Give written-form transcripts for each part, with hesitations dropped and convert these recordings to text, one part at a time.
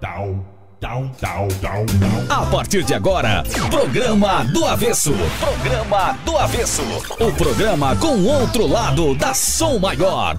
A partir de agora, Programa do Avesso. Programa do Avesso. O programa com o outro lado da Som Maior.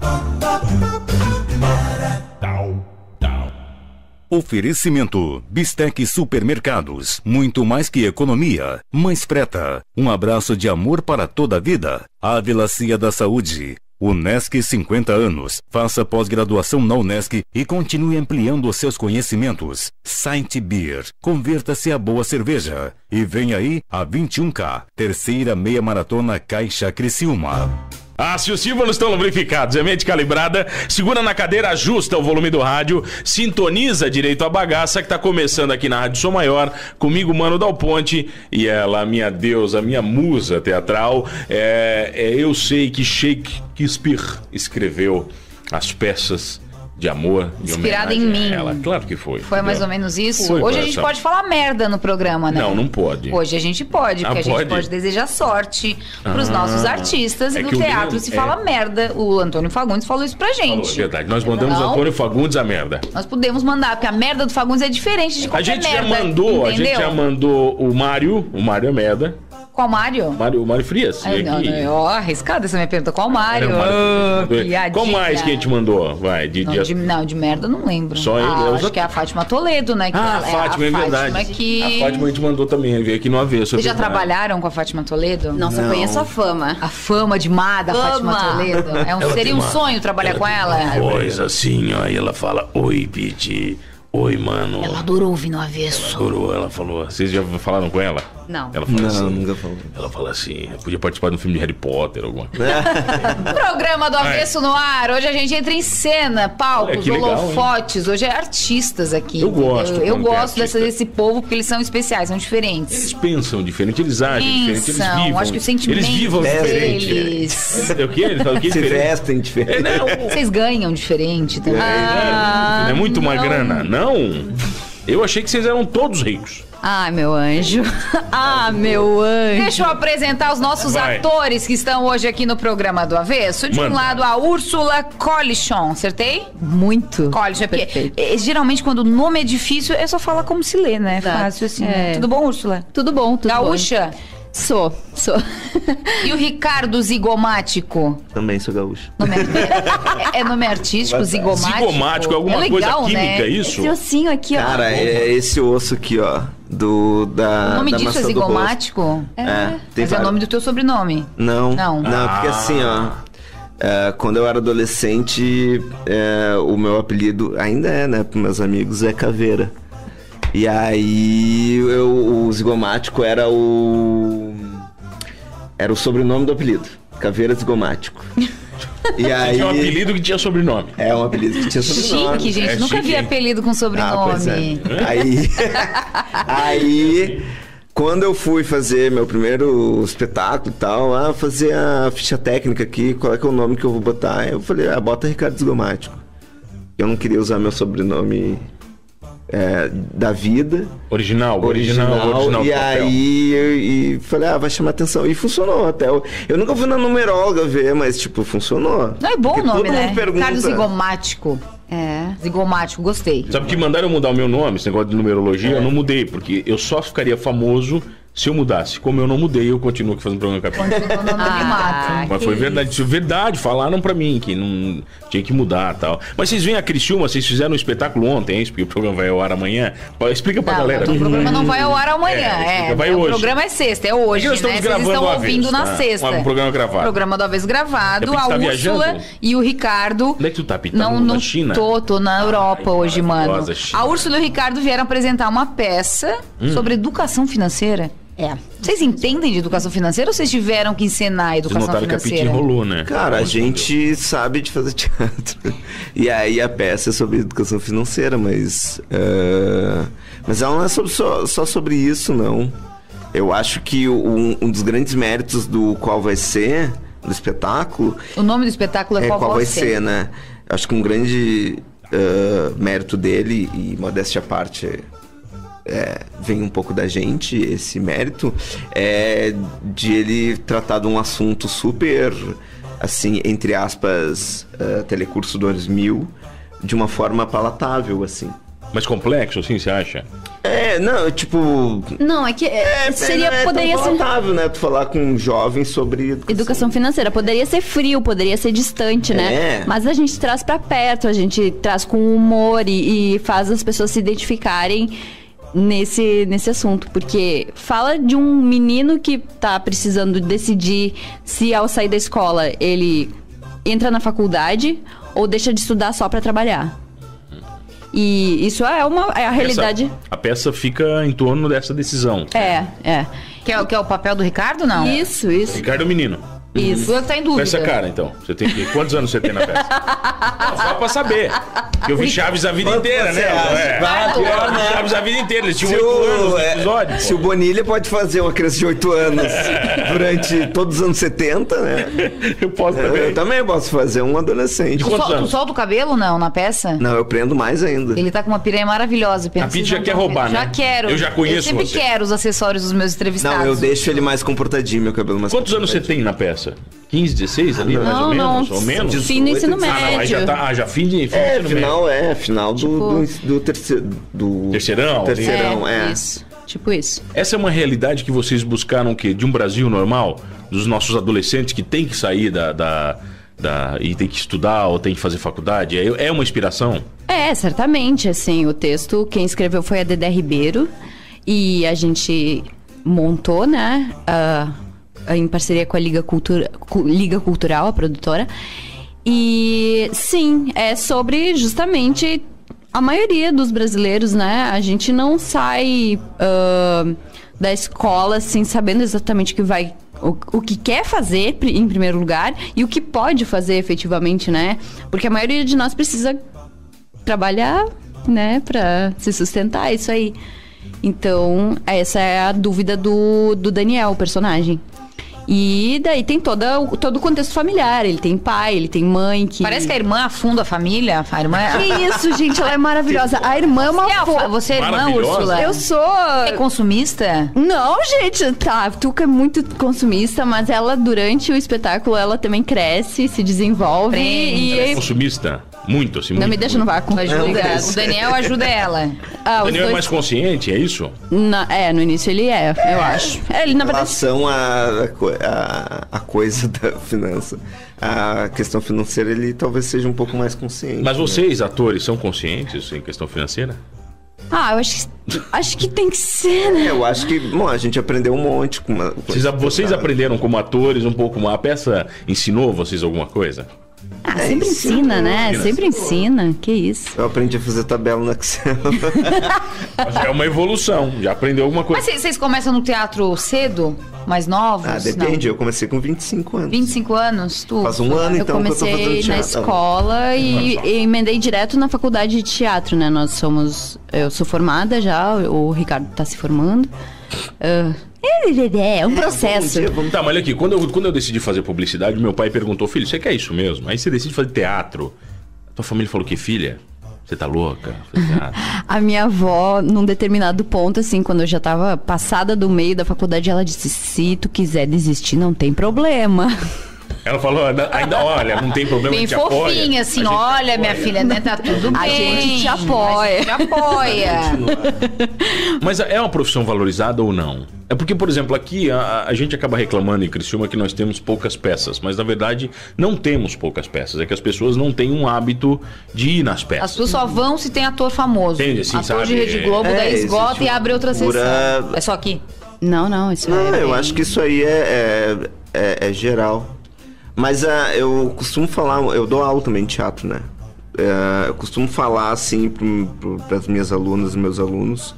Oferecimento Bistec Supermercados, muito mais que economia. Mães Preta, um abraço de amor para toda a vida. Ávila Cia da Saúde. Unesc 50 anos. Faça pós-graduação na Unesc e continue ampliando os seus conhecimentos. Saint Beer. Converta-se a boa cerveja. E vem aí a 21K, terceira meia maratona Caixa Criciúma. Se os tímpanos estão lubrificados, é mente calibrada, segura na cadeira, ajusta o volume do rádio, sintoniza direito a bagaça que tá começando aqui na Rádio Som Maior, comigo, Mano Dal Ponte, e ela, minha deusa, minha musa teatral, eu sei que Shakespeare escreveu as peças de amor, de inspirada em mim. Ela. Claro que foi. Foi mais ou menos isso? Hoje a gente pode falar merda no programa, né? Não pode. Hoje a gente pode, porque a gente pode desejar sorte pros nossos artistas e no teatro se fala merda. O Antônio Fagundes falou isso pra gente. É verdade, nós mandamos o Antônio Fagundes a merda. Nós podemos mandar, porque a merda do Fagundes é diferente de qualquer merda. A gente já mandou o Mário é merda. Qual Mário? O Mário Frias. Arriscada essa minha pergunta. Qual Mário? Qual mais que a gente mandou? Vai, de merda eu não lembro. Só ele. Acho que é a Fátima Toledo, né? A Fátima, é verdade. A Fátima a gente mandou também, ele veio aqui no Avesso. Vocês já trabalharam com a Fátima Toledo? Não, só conheço a fama. A fama de má da Fátima Toledo. Seria um sonho trabalhar com ela? Pois assim, ó, e ela fala, oi, Piti. Oi, mano. Ela adorou ouvir no Avesso. Ela falou. Vocês já falaram com ela? Não. Ela fala assim, nunca falou. Ela fala assim, podia participar de um filme de Harry Potter ou alguma coisa. Programa do Avesso no ar. Hoje a gente entra em cena, palcos, holofotes. Hoje é artistas aqui. Eu gosto. Eu gosto desse povo porque eles são especiais, são diferentes. Eles pensam diferente, eles agem diferente, eles vivem. Acho que o sentimento deles. O quê? Eles falam que é se vestem diferente. Vocês ganham diferente também. Não é muito uma grana, não? Eu achei que vocês eram todos ricos. Meu anjo. Meu anjo. Deixa eu apresentar os nossos atores que estão hoje aqui no programa do Avesso. De um lado, a Úrsula Collichon. Acertei? Muito. Collichon, porque geralmente quando o nome é difícil, é só falar como se lê, né? Fácil assim. Tudo bom, Úrsula? Tudo bom, tudo Gaúcha? Bom. Sou. E o Ricardo Zigomático? Também sou gaúcho. É nome artístico, zigomático? Zigomático é alguma coisa química, né? Isso? Esse ossinho aqui, ó. Cara, é esse osso aqui, ó. O nome disso é zigomático? Mas é o nome do teu sobrenome? Não, porque assim, ó. Quando eu era adolescente, o meu apelido, ainda é, né, para meus amigos, é Caveira. E aí o zigomático era o sobrenome do apelido. Caveira Zigomático. E aí... É um apelido que tinha sobrenome. É um apelido que tinha sobrenome. Chique, gente. Nunca vi apelido com sobrenome. Aí, quando eu fui fazer meu primeiro espetáculo e tal, fazer a ficha técnica aqui, qual é que é o nome que eu vou botar? Eu falei, bota Ricardo Zigomático. Eu não queria usar meu sobrenome da vida. Original. E aí falei, vai chamar atenção. E funcionou até. Eu nunca fui na numeróloga ver, mas tipo, funcionou. Não é bom o nome, né? Ricardo Zigomático. Zigomático, gostei. Sabe que mandaram eu mudar o meu nome, esse negócio de numerologia, eu não mudei, porque eu só ficaria famoso se eu mudasse. Como eu não mudei, eu continuo aqui fazendo programa com a Mas foi verdade, falaram pra mim que não tinha que mudar e tal. Mas vocês veem a Criciúma, vocês fizeram um espetáculo ontem, porque o programa vai ao ar amanhã. Explica pra galera. O programa não vai ao ar amanhã, vai hoje. O programa é sexta, é hoje, nós estamos gravando vocês estão ouvindo na sexta. Um programa gravado. Programa do Avesso gravado, a Úrsula e o Ricardo. Onde é que tu tá pitando? Na China? Tô na Europa hoje, mano. A Úrsula e o Ricardo vieram apresentar uma peça sobre educação financeira. Vocês entendem de educação financeira ou vocês tiveram que ensinar a educação financeira? Que a Piti enrolou, né? Cara, a gente sabe de fazer teatro. E aí a peça é sobre educação financeira, mas ela não é só sobre isso, não. Eu acho que um dos grandes méritos do espetáculo... O nome do espetáculo é Qual Vai Ser, né? Acho que um grande mérito dele, e modéstia à parte... vem um pouco da gente, esse mérito, de ele tratar de um assunto super, assim, entre aspas, Telecurso 2000, de uma forma palatável, assim. Mais complexo, assim, você acha? Não, tipo... Não, é que poderia ser... né? Tu falar com um jovem sobre... Educação financeira. Poderia ser frio, poderia ser distante, né? Mas a gente traz pra perto, a gente traz com humor e faz as pessoas se identificarem nesse assunto. Porque fala de um menino que tá precisando decidir se ao sair da escola ele entra na faculdade ou deixa de estudar só pra trabalhar. E isso é a realidade. A peça fica em torno dessa decisão. Que é o papel do Ricardo, não? Isso. Ricardo é o menino. Isso. Eu tá em dúvida. Com essa cara, então. Você tem que... Quantos anos você tem na peça? Não, só pra saber. Porque eu vi Chaves a vida inteira, né? Eu vi Chaves a vida inteira. Eles tinham 8 anos no episódio. Se o Bonilha pode fazer uma criança de 8 anos durante todos os anos 70, né? Eu posso também. Eu também posso fazer um adolescente. Tu solta o cabelo, não, na peça? Não, eu prendo mais ainda. Ele tá com uma piranha maravilhosa. A Pete já quer roubar, né? Já quero. Eu já conheço você. Eu sempre quero os acessórios dos meus entrevistados. Não, eu deixo ele mais comportadinho, meu cabelo mais Quantos anos você tem na peça? 15, 16 ali, mais ou menos? Ou menos? Fim do ensino médio. Aí já fim de ensino médio. Final do terceiro... Terceirão? Terceirão, Isso. Tipo isso. Essa é uma realidade que vocês buscaram o quê? De um Brasil normal? Dos nossos adolescentes que tem que sair e tem que estudar ou tem que fazer faculdade? É uma inspiração? Certamente. Assim, o texto, quem escreveu foi a Dedé Ribeiro. E a gente montou, né? Em parceria com a Liga Cultural, a produtora. E sim, é sobre justamente a maioria dos brasileiros, né? A gente não sai da escola assim, sabendo exatamente o que quer fazer em primeiro lugar e o que pode fazer efetivamente, né? Porque a maioria de nós precisa trabalhar, né? Pra se sustentar, isso aí. Então, essa é a dúvida do Daniel, o personagem. E daí tem todo o contexto familiar. Ele tem pai, ele tem mãe que... Parece que a irmã afunda a família. A irmã Que isso, gente, ela é maravilhosa. A irmã é uma Você é irmã, Úrsula? Eu sou... É consumista? Não, gente, tá. Tuca é muito consumista, mas ela, durante o espetáculo, ela também cresce, se desenvolve. Ela é consumista? Muito, assim, Não muito, me deixa no vácuo. O Daniel ajuda ela. O Daniel é mais consciente, é isso? No início ele eu acho. Ele, na verdade... Em relação a coisa da finança, a questão financeira, ele talvez seja um pouco mais consciente. Mas vocês, atores, são conscientes em questão financeira? Eu acho que tem que ser, né? Eu acho que, a gente aprendeu um monte com Vocês aprenderam como atores um pouco, a peça ensinou vocês alguma coisa? Sempre ensina, né? Sempre ensina. Que isso. Eu aprendi a fazer tabela no Excel. Mas é uma evolução, já aprendeu alguma coisa. Mas vocês começam no teatro cedo? Mais novos? Depende, Não. eu comecei com 25 anos. 25 anos? Tu? Faz um ano, então, que eu tô fazendo comecei teatro. na escola e emendei direto na faculdade de teatro, né? Eu sou formada já, o Ricardo tá se formando. É um processo. Tá, mas olha aqui, quando eu decidi fazer publicidade, meu pai perguntou: filho, você quer isso mesmo? Aí você decide fazer teatro. Tua família falou: que filha? Você tá louca? A minha avó, num determinado ponto, assim, quando eu já tava passada do meio da faculdade, ela disse: se tu quiser desistir, não tem problema. Ela falou, ainda olha, não tem problema, bem a gente apoia. Bem fofinha, assim, olha, minha filha, né, tá tudo bem. A gente te apoia. A gente apoia. Mas é uma profissão valorizada ou não? É porque, por exemplo, aqui a gente acaba reclamando em Criciúma que nós temos poucas peças, mas na verdade não temos poucas peças, é que as pessoas não têm um hábito de ir nas peças. As pessoas só vão se tem ator famoso. Entende, assim, ator sabe? de Rede Globo, daí esgota e abre outra sessão. É só aqui? Não, isso eu acho que isso aí é geral. Mas eu costumo falar, eu dou aula também de teatro, né? Eu costumo falar assim para as minhas alunas e meus alunos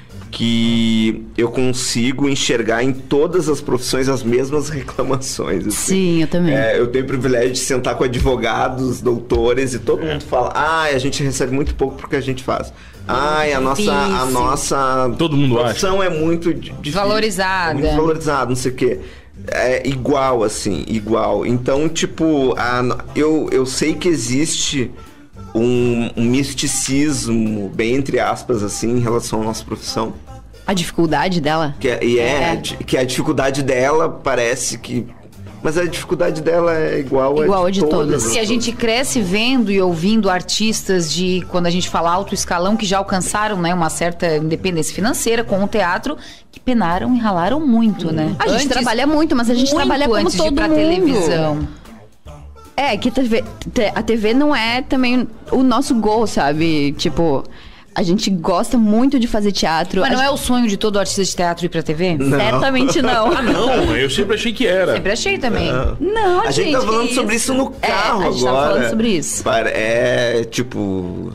que eu consigo enxergar em todas as profissões as mesmas reclamações. Assim. Sim, eu também. Eu tenho o privilégio de sentar com advogados, doutores, e todo mundo fala: a gente recebe muito pouco porque a gente faz. A nossa todo mundo profissão acha. É muito difícil, valorizada. É muito valorizada, não sei o quê. É igual, assim, igual. Então, tipo, eu sei que existe um misticismo, bem entre aspas, assim, em relação à nossa profissão. A dificuldade dela? Que a dificuldade dela parece que Mas a dificuldade dela é igual a de todas. E a gente cresce vendo e ouvindo artistas de, quando a gente fala alto escalão, que já alcançaram, né, uma certa independência financeira com o teatro, que penaram e ralaram muito, né? A gente trabalha muito, mas a gente trabalha como antes todo de ir pra mundo. televisão. Que a TV não é também o nosso gol, sabe? Tipo, a gente gosta muito de fazer teatro. Mas não é o sonho de todo artista de teatro ir pra TV? Não. Certamente não. Ah, não, eu sempre achei que era. Sempre achei também. Não, A gente tá falando sobre isso no carro agora. A gente tá falando sobre isso. É, tipo...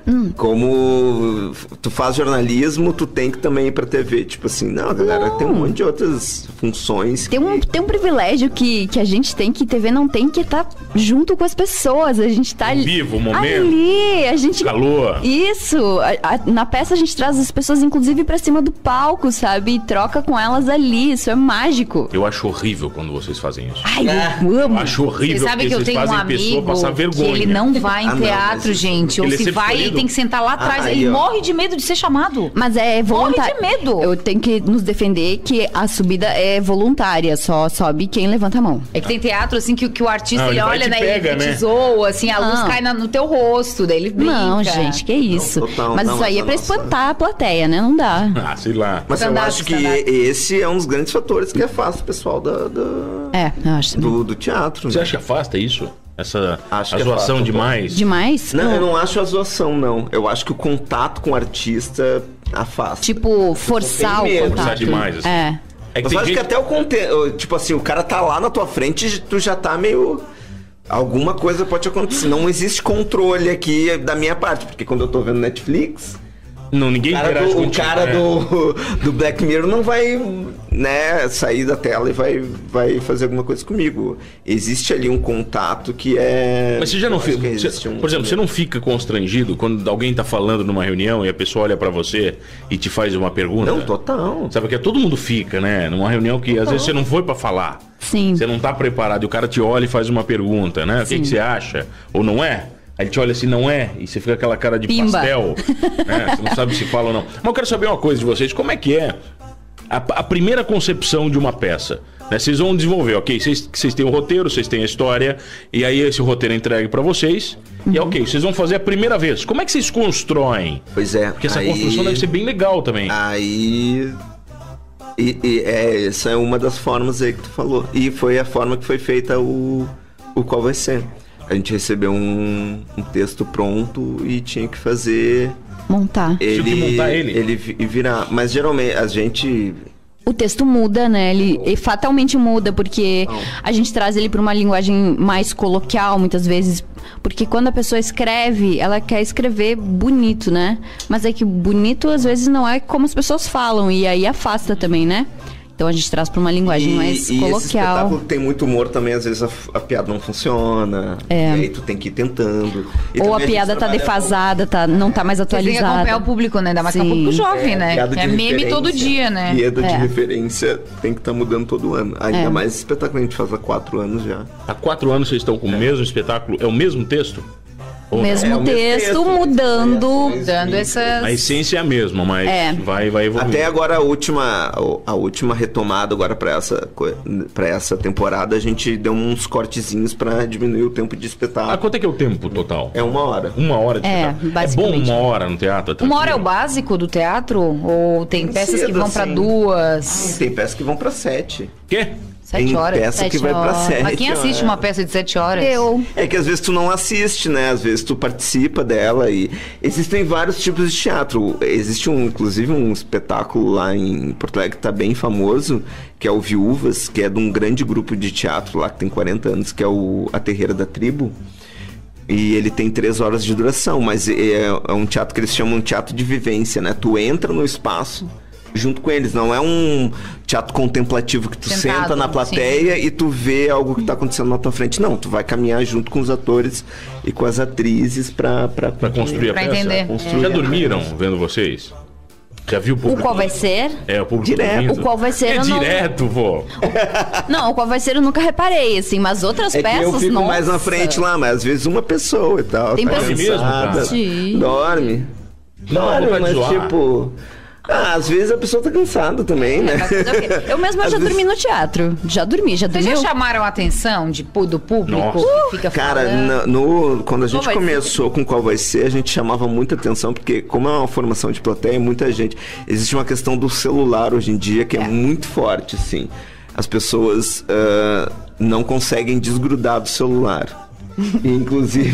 Como tu faz jornalismo, tu tem que também ir pra TV. Tipo assim, não, galera, tem um monte de outras funções. Tem um privilégio que a gente tem, que TV não tem, que é tá junto com as pessoas. A gente tá ali. Vivo o momento. Ali, a gente... Calor. Isso. Na peça a gente traz as pessoas, inclusive, pra cima do palco, sabe? E troca com elas ali. Isso é mágico. Eu acho horrível quando vocês fazem isso. Ai, eu amo. Eu acho horrível. Você sabe que eu tenho um amigo que ele não vai em teatro, gente. Ou se vai, ele tem que sentar lá atrás. Ele morre de medo de ser chamado. Mas é voluntário. Morre de medo. Eu tenho que nos defender que a subida é voluntária. Só sobe quem levanta a mão. É que tem teatro, assim, que o artista, ele olha, né? Pega, ele né? te zoa, assim, a luz cai no teu rosto, daí ele brinca. Não, gente, que isso. Não, total, mas não, isso aí é pra espantar a plateia, né? Não dá. Ah, sei lá. Mas eu acho que esse é um dos grandes fatores que afasta o pessoal Eu acho. do teatro. Você né? acha que afasta isso? Essa Acho que zoação afasta, demais? Demais? Não, eu não acho a zoação, não. Eu acho que o contato com o artista afasta. Tipo, forçar o medo. contato. Forçar demais, assim. É. É que Mas tem eu acho gente... que até o conteúdo... Tipo assim, o cara tá lá na tua frente, tu já tá meio... Alguma coisa pode acontecer. Não existe controle aqui da minha parte. Porque quando eu tô vendo Netflix... Não, ninguém interage O contigo, cara né? do Black Mirror não vai, né, sair da tela e vai fazer alguma coisa comigo. Existe ali um contato que é... Mas você já não fica... Por exemplo, você não fica constrangido quando alguém tá falando numa reunião e a pessoa olha pra você e te faz uma pergunta? Não, total. Sabe que todo mundo fica, né? Numa reunião que às vezes você não foi pra falar. Sim. Você não tá preparado e o cara te olha e faz uma pergunta, né? O que você acha? Ou não é? Aí ele te olha assim, não é? E você fica com aquela cara de Pimba. pastel. Né? Você não sabe se fala ou não. Mas eu quero saber uma coisa de vocês. Como é que é a primeira concepção de uma peça? Né? Vocês vão desenvolver, ok? Vocês têm o roteiro, vocês têm a história. E aí esse roteiro é entregue pra vocês. E ok, vocês vão fazer a primeira vez. Como é que vocês constroem? Pois é. Porque essa construção deve ser bem legal também. Aí... essa é uma das formas aí que tu falou. E foi a forma que foi feita o Qual Vai Ser. A gente recebeu um texto pronto e tinha que fazer... Montar. Tinha que montar ele? Ele virar. Mas geralmente a gente... O texto muda, né? Ele fatalmente muda, porque a gente traz ele para uma linguagem mais coloquial, muitas vezes. Porque quando a pessoa escreve, ela quer escrever bonito, né? Mas é que bonito, às vezes, não é como as pessoas falam. E aí afasta também, né? Então a gente traz para uma linguagem mais coloquial. Esse espetáculo tem muito humor também, às vezes a piada não funciona. E aí tu tem que ir tentando. Ou a piada tá defasada, não tá mais atualizada. Tem que acompanhar o público, né? Ainda mais com o público jovem, né? Piada Que é de meme todo dia, né? Piada de referência tem que estar mudando todo ano. Ainda mais esse espetáculo a gente faz há 4 anos já. Há 4 anos vocês estão com o mesmo espetáculo? É o mesmo texto? O mesmo texto, mudando. Dando essas... A essência é a mesma, mas vai evoluir. Até agora a última retomada agora pra essa temporada, a gente deu uns cortezinhos pra diminuir o tempo de espetáculo. Quanto é que é o tempo total? É 1 hora. 1 hora de espetáculo. Basicamente. É bom 1 hora no teatro? 1 hora é o básico do teatro? Ou tem peças que vão pra 2? Tem peças que vão pra 7. Quê? 7 horas. Tem peça 7 que vai pra 7. Mas quem assiste uma peça de 7 horas? Eu. É que às vezes tu não assiste, né? Às vezes tu participa dela e... Existem vários tipos de teatro. Existe inclusive um espetáculo lá em Porto Alegre que tá bem famoso, que é o Viúvas, que é de um grande grupo de teatro lá que tem 40 anos, que é A Terreira da Tribo. E ele tem 3 horas de duração, mas é um teatro que eles chamam de teatro de vivência, né? Tu entra no espaço junto com eles, não é um teatro contemplativo que tu senta na plateia e tu vê algo que tá acontecendo na tua frente. Não, tu vai caminhar junto com os atores e com as atrizes pra construir a pra peça. entender. Já dormiram vendo vocês? Já viu o público? O Qual Vai Ser? É, o público Direto. dormindo? O Qual Vai Ser eu não... direto, vô. Não, o Qual Vai Ser eu nunca reparei, assim, mas outras É peças, que eu fico nossa. mais na frente lá, mas às vezes uma pessoa e tal. Tem tá pessoas- mesmo, cara? cansada, Sim. dorme. Não, Dorme, vontade de mas zoar. tipo... Às vezes a pessoa tá cansada também, né? Eu mesma já dormi no teatro. Já dormi. Vocês já chamaram a atenção do público que fica cara, quando a gente começou com Qual Vai Ser, a gente chamava muita atenção, porque como é uma formação de plateia, muita gente... Existe uma questão do celular hoje em dia que é muito forte, assim. As pessoas não conseguem desgrudar do celular. Inclusive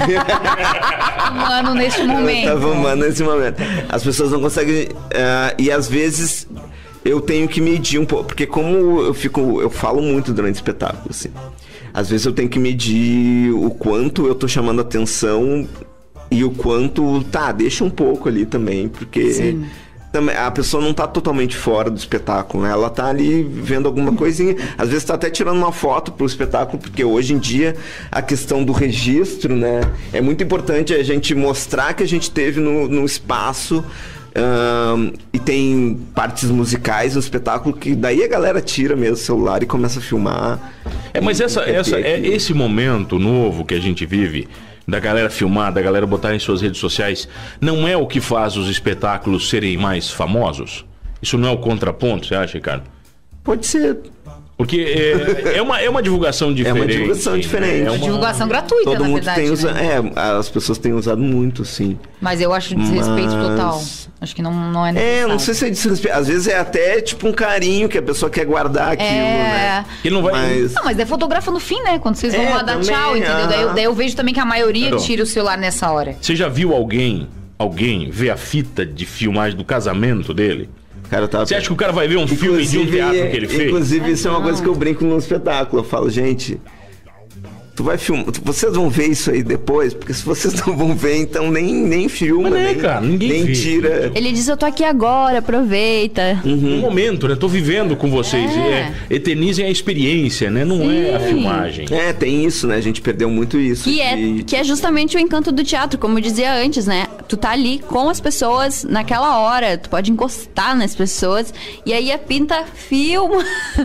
humano nesse momento. Tava humano nesse momento. As pessoas não conseguem e às vezes eu tenho que medir um pouco, porque como eu falo muito durante o espetáculo, assim. Às vezes eu tenho que medir o quanto eu tô chamando atenção e o quanto deixa um pouco ali também, porque Sim. A pessoa não tá totalmente fora do espetáculo, né? Ela tá ali vendo alguma coisinha. Às vezes tá até tirando uma foto pro espetáculo, porque hoje em dia a questão do registro, né? É muito importante a gente mostrar que a gente teve no espaço. E tem partes musicais no espetáculo que daí a galera tira mesmo o celular e começa a filmar. Mas esse momento novo que a gente vive, da galera filmar, da galera botar em suas redes sociais, não é o que faz os espetáculos serem mais famosos? Isso não é o contraponto, você acha, Ricardo? Pode ser. Porque é uma divulgação diferente. É uma divulgação diferente. É uma divulgação gratuita, todo na mundo verdade, tem usado, né? As pessoas têm usado muito, sim. Mas eu acho desrespeito total. Acho que não é necessário. Não sei se é desrespeito. Às vezes é até tipo um carinho que a pessoa quer guardar aquilo, né? Que não vai... mas é fotografa no fim, né? Quando vocês vão lá dar tchau, entendeu? Daí eu vejo também que a maioria tira o celular nessa hora. Você já viu alguém ver a fita de filmagem do casamento dele? Você acha que o cara vai ver um filme de um teatro que ele fez? Inclusive, isso é uma coisa que eu brinco no espetáculo. Eu falo, gente, tu vai filmar, vocês vão ver isso aí depois, porque se vocês não vão ver, então nem filma, cara, ninguém nem tira. Ele diz, eu tô aqui agora, aproveita. Um momento, né? Tô vivendo com vocês. Eternizem a experiência, né? Não é a filmagem. Tem isso, né? A gente perdeu muito isso. Que é justamente o encanto do teatro, como eu dizia antes, né? Tu tá ali com as pessoas naquela hora, tu pode encostar nas pessoas e aí a Pinta filma.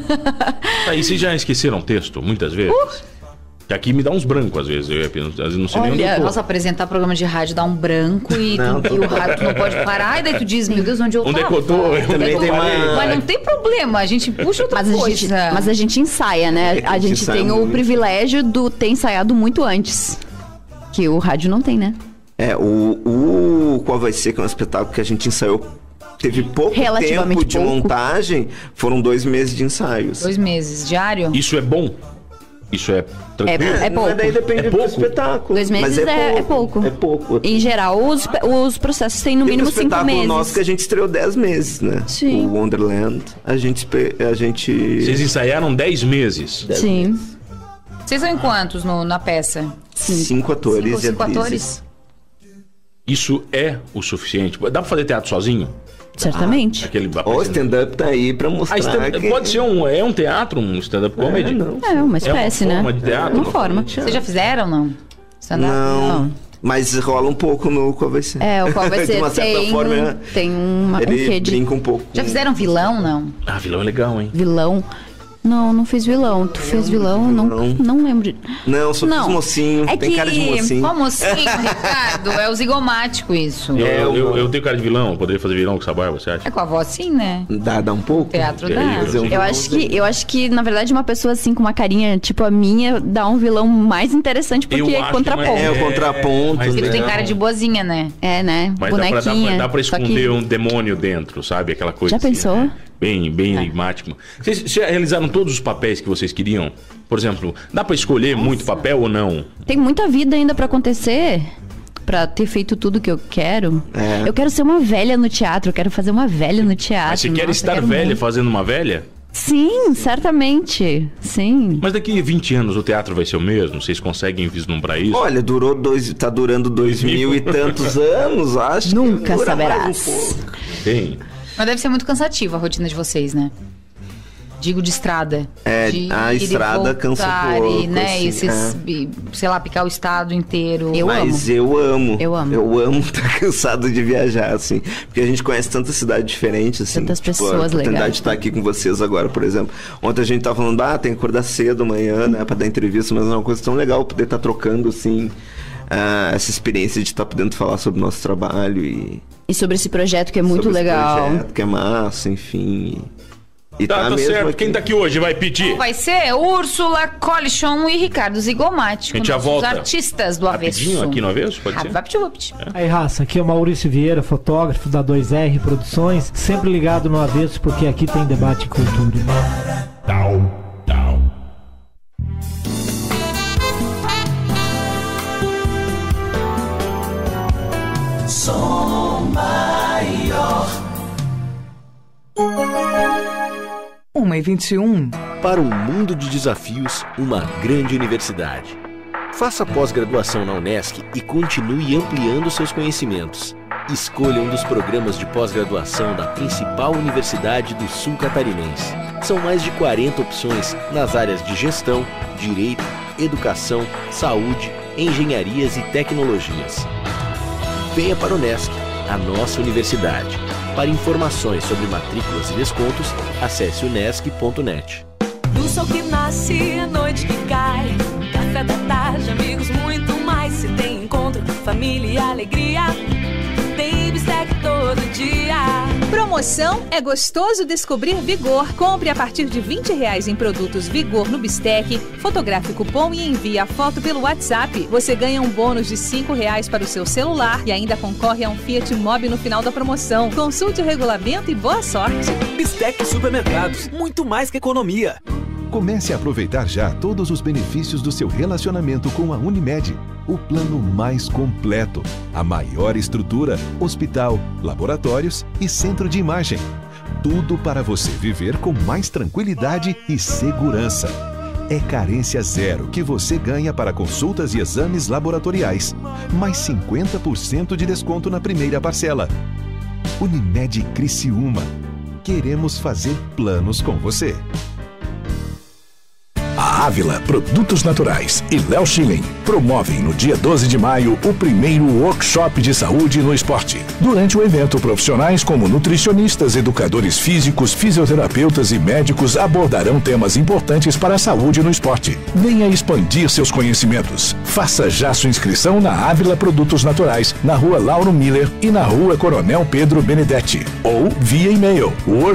E vocês já esqueceram texto, muitas vezes? Que aqui me dá uns brancos, às vezes. Às vezes não sei nem onde eu tô. Nossa, apresentar programa de rádio dá um branco e o rádio tu não pode parar. E daí tu diz, meu Deus, onde eu tava? Onde é que eu tô? Também tem Mas não tem problema, a gente puxa outra coisa. Mas a gente ensaia, né? A gente tem o privilégio de ter ensaiado muito antes. Que o rádio não tem, né? O Qual Vai Ser, que é um espetáculo que a gente ensaiou, teve pouco tempo de montagem, foram 2 meses de ensaios. 2 meses, diário? Isso é bom? Isso é tranquilo? É pouco. Mas daí depende do espetáculo. 2 meses é pouco. É pouco. Em geral, os processos têm no mínimo 5 meses. O espetáculo nosso que a gente estreou 10 meses, né? Sim. O Wonderland. A gente... Vocês ensaiaram 10 meses? Sim. Vocês são em quantos na peça? 5 atores. 5 atores? Isso é o suficiente? Dá pra fazer teatro sozinho? Certamente. O stand-up tá aí pra mostrar que... Pode ser um teatro, um stand-up comedy? Uma espécie, né? Uma forma de teatro? Uma forma. Vocês já fizeram, não? Stand-up? Não. Mas rola um pouco no Qual Vai Ser. O Qual Vai Ser de uma certa forma, tem um ele quê brinca um pouco. Já fizeram vilão, não? Vilão é legal, hein? Vilão? Não fiz vilão. Tu fez vilão? Não lembro. Não, só fiz mocinho. Tem cara de mocinho. Qual mocinho, Ricardo? É o zigomático isso. Eu tenho cara de vilão. Eu poderia fazer vilão com essa barba, você acha? Com a voz sim, né? Dá um pouco. Teatro dá. Eu acho que, na verdade, uma pessoa assim com uma carinha tipo a minha dá um vilão mais interessante porque é contraponto. O contraponto. Porque tu tem cara de boazinha, né? Né? Mas bonequinha. Dá pra esconder um demônio dentro, sabe? Aquela coisa Já assim, pensou? Né? Bem enigmático. Vocês já realizaram todos os papéis que vocês queriam? Por exemplo, dá pra escolher muito papel ou não? Tem muita vida ainda pra acontecer. Pra ter feito tudo que eu quero. Eu quero ser uma velha no teatro. Eu quero fazer uma velha no teatro. Mas você quer estar velha fazendo uma velha? Sim, certamente. Sim. Mas daqui a 20 anos o teatro vai ser o mesmo? Vocês conseguem vislumbrar isso? Olha, tá durando 2000 e tantos anos, acho. Nunca saberás. Tem. Mas deve ser muito cansativa a rotina de vocês, né? Digo de estrada. A estrada cansa um pouco. Né? Sei lá, picar o estado inteiro. Eu amo estar cansado de viajar, assim. Porque a gente conhece tanta cidade diferente, assim. Tantas pessoas legais. A oportunidade de estar aqui com vocês agora, por exemplo. Ontem a gente tava falando, tem que acordar cedo amanhã, né? Pra dar entrevista, mas é uma coisa tão legal poder estar trocando, assim, essa experiência de estar podendo falar sobre o nosso trabalho e E sobre esse projeto que é muito legal. Esse projeto que é massa, enfim. E tá mesmo certo. aqui. Quem tá aqui hoje vai pedir? Vai ser Úrsula Colichon e Ricardo Zigomati. A gente já volta. Os artistas do Avesso. Rapidinho aqui no Avesso, pode ser? Vai pedir. Aí, raça, aqui é o Maurício Vieira, fotógrafo da 2R Produções, sempre ligado no Avesso, porque aqui tem debate e cultura. Tal. Som Maior. 1h21. Para um mundo de desafios, uma grande universidade. Faça pós-graduação na Unesc e continue ampliando seus conhecimentos. Escolha um dos programas de pós-graduação da principal universidade do sul catarinense. São mais de 40 opções nas áreas de gestão, direito, educação, saúde, engenharias e tecnologias. Venha para a Unesc, a nossa universidade. Para informações sobre matrículas e descontos, acesse unesc.net. Do sol que nasce, a noite que cai, café da tarde, amigos, muito mais. Se tem encontro, família e alegria, tem bistec todo dia. Promoção é gostoso descobrir Vigor. Compre a partir de R$20 em produtos Vigor no Bistec, fotografe o cupom e envie a foto pelo WhatsApp. Você ganha um bônus de R$5 para o seu celular e ainda concorre a um Fiat Mobi no final da promoção. Consulte o regulamento e boa sorte. Bistec Supermercados, muito mais que economia. Comece a aproveitar já todos os benefícios do seu relacionamento com a Unimed. O plano mais completo, a maior estrutura, hospital, laboratórios e centro de imagem. Tudo para você viver com mais tranquilidade e segurança. É carência zero que você ganha para consultas e exames laboratoriais. Mais 50% de desconto na primeira parcela. Unimed Criciúma. Queremos fazer planos com você. A Ávila Produtos Naturais e Léo Schilling promovem no dia 12 de maio o primeiro workshop de saúde no esporte. Durante o evento, profissionais como nutricionistas, educadores físicos, fisioterapeutas e médicos abordarão temas importantes para a saúde no esporte. Venha expandir seus conhecimentos. Faça já sua inscrição na Ávila Produtos Naturais, na Rua Lauro Miller e na Rua Coronel Pedro Benedetti. Ou via e-mail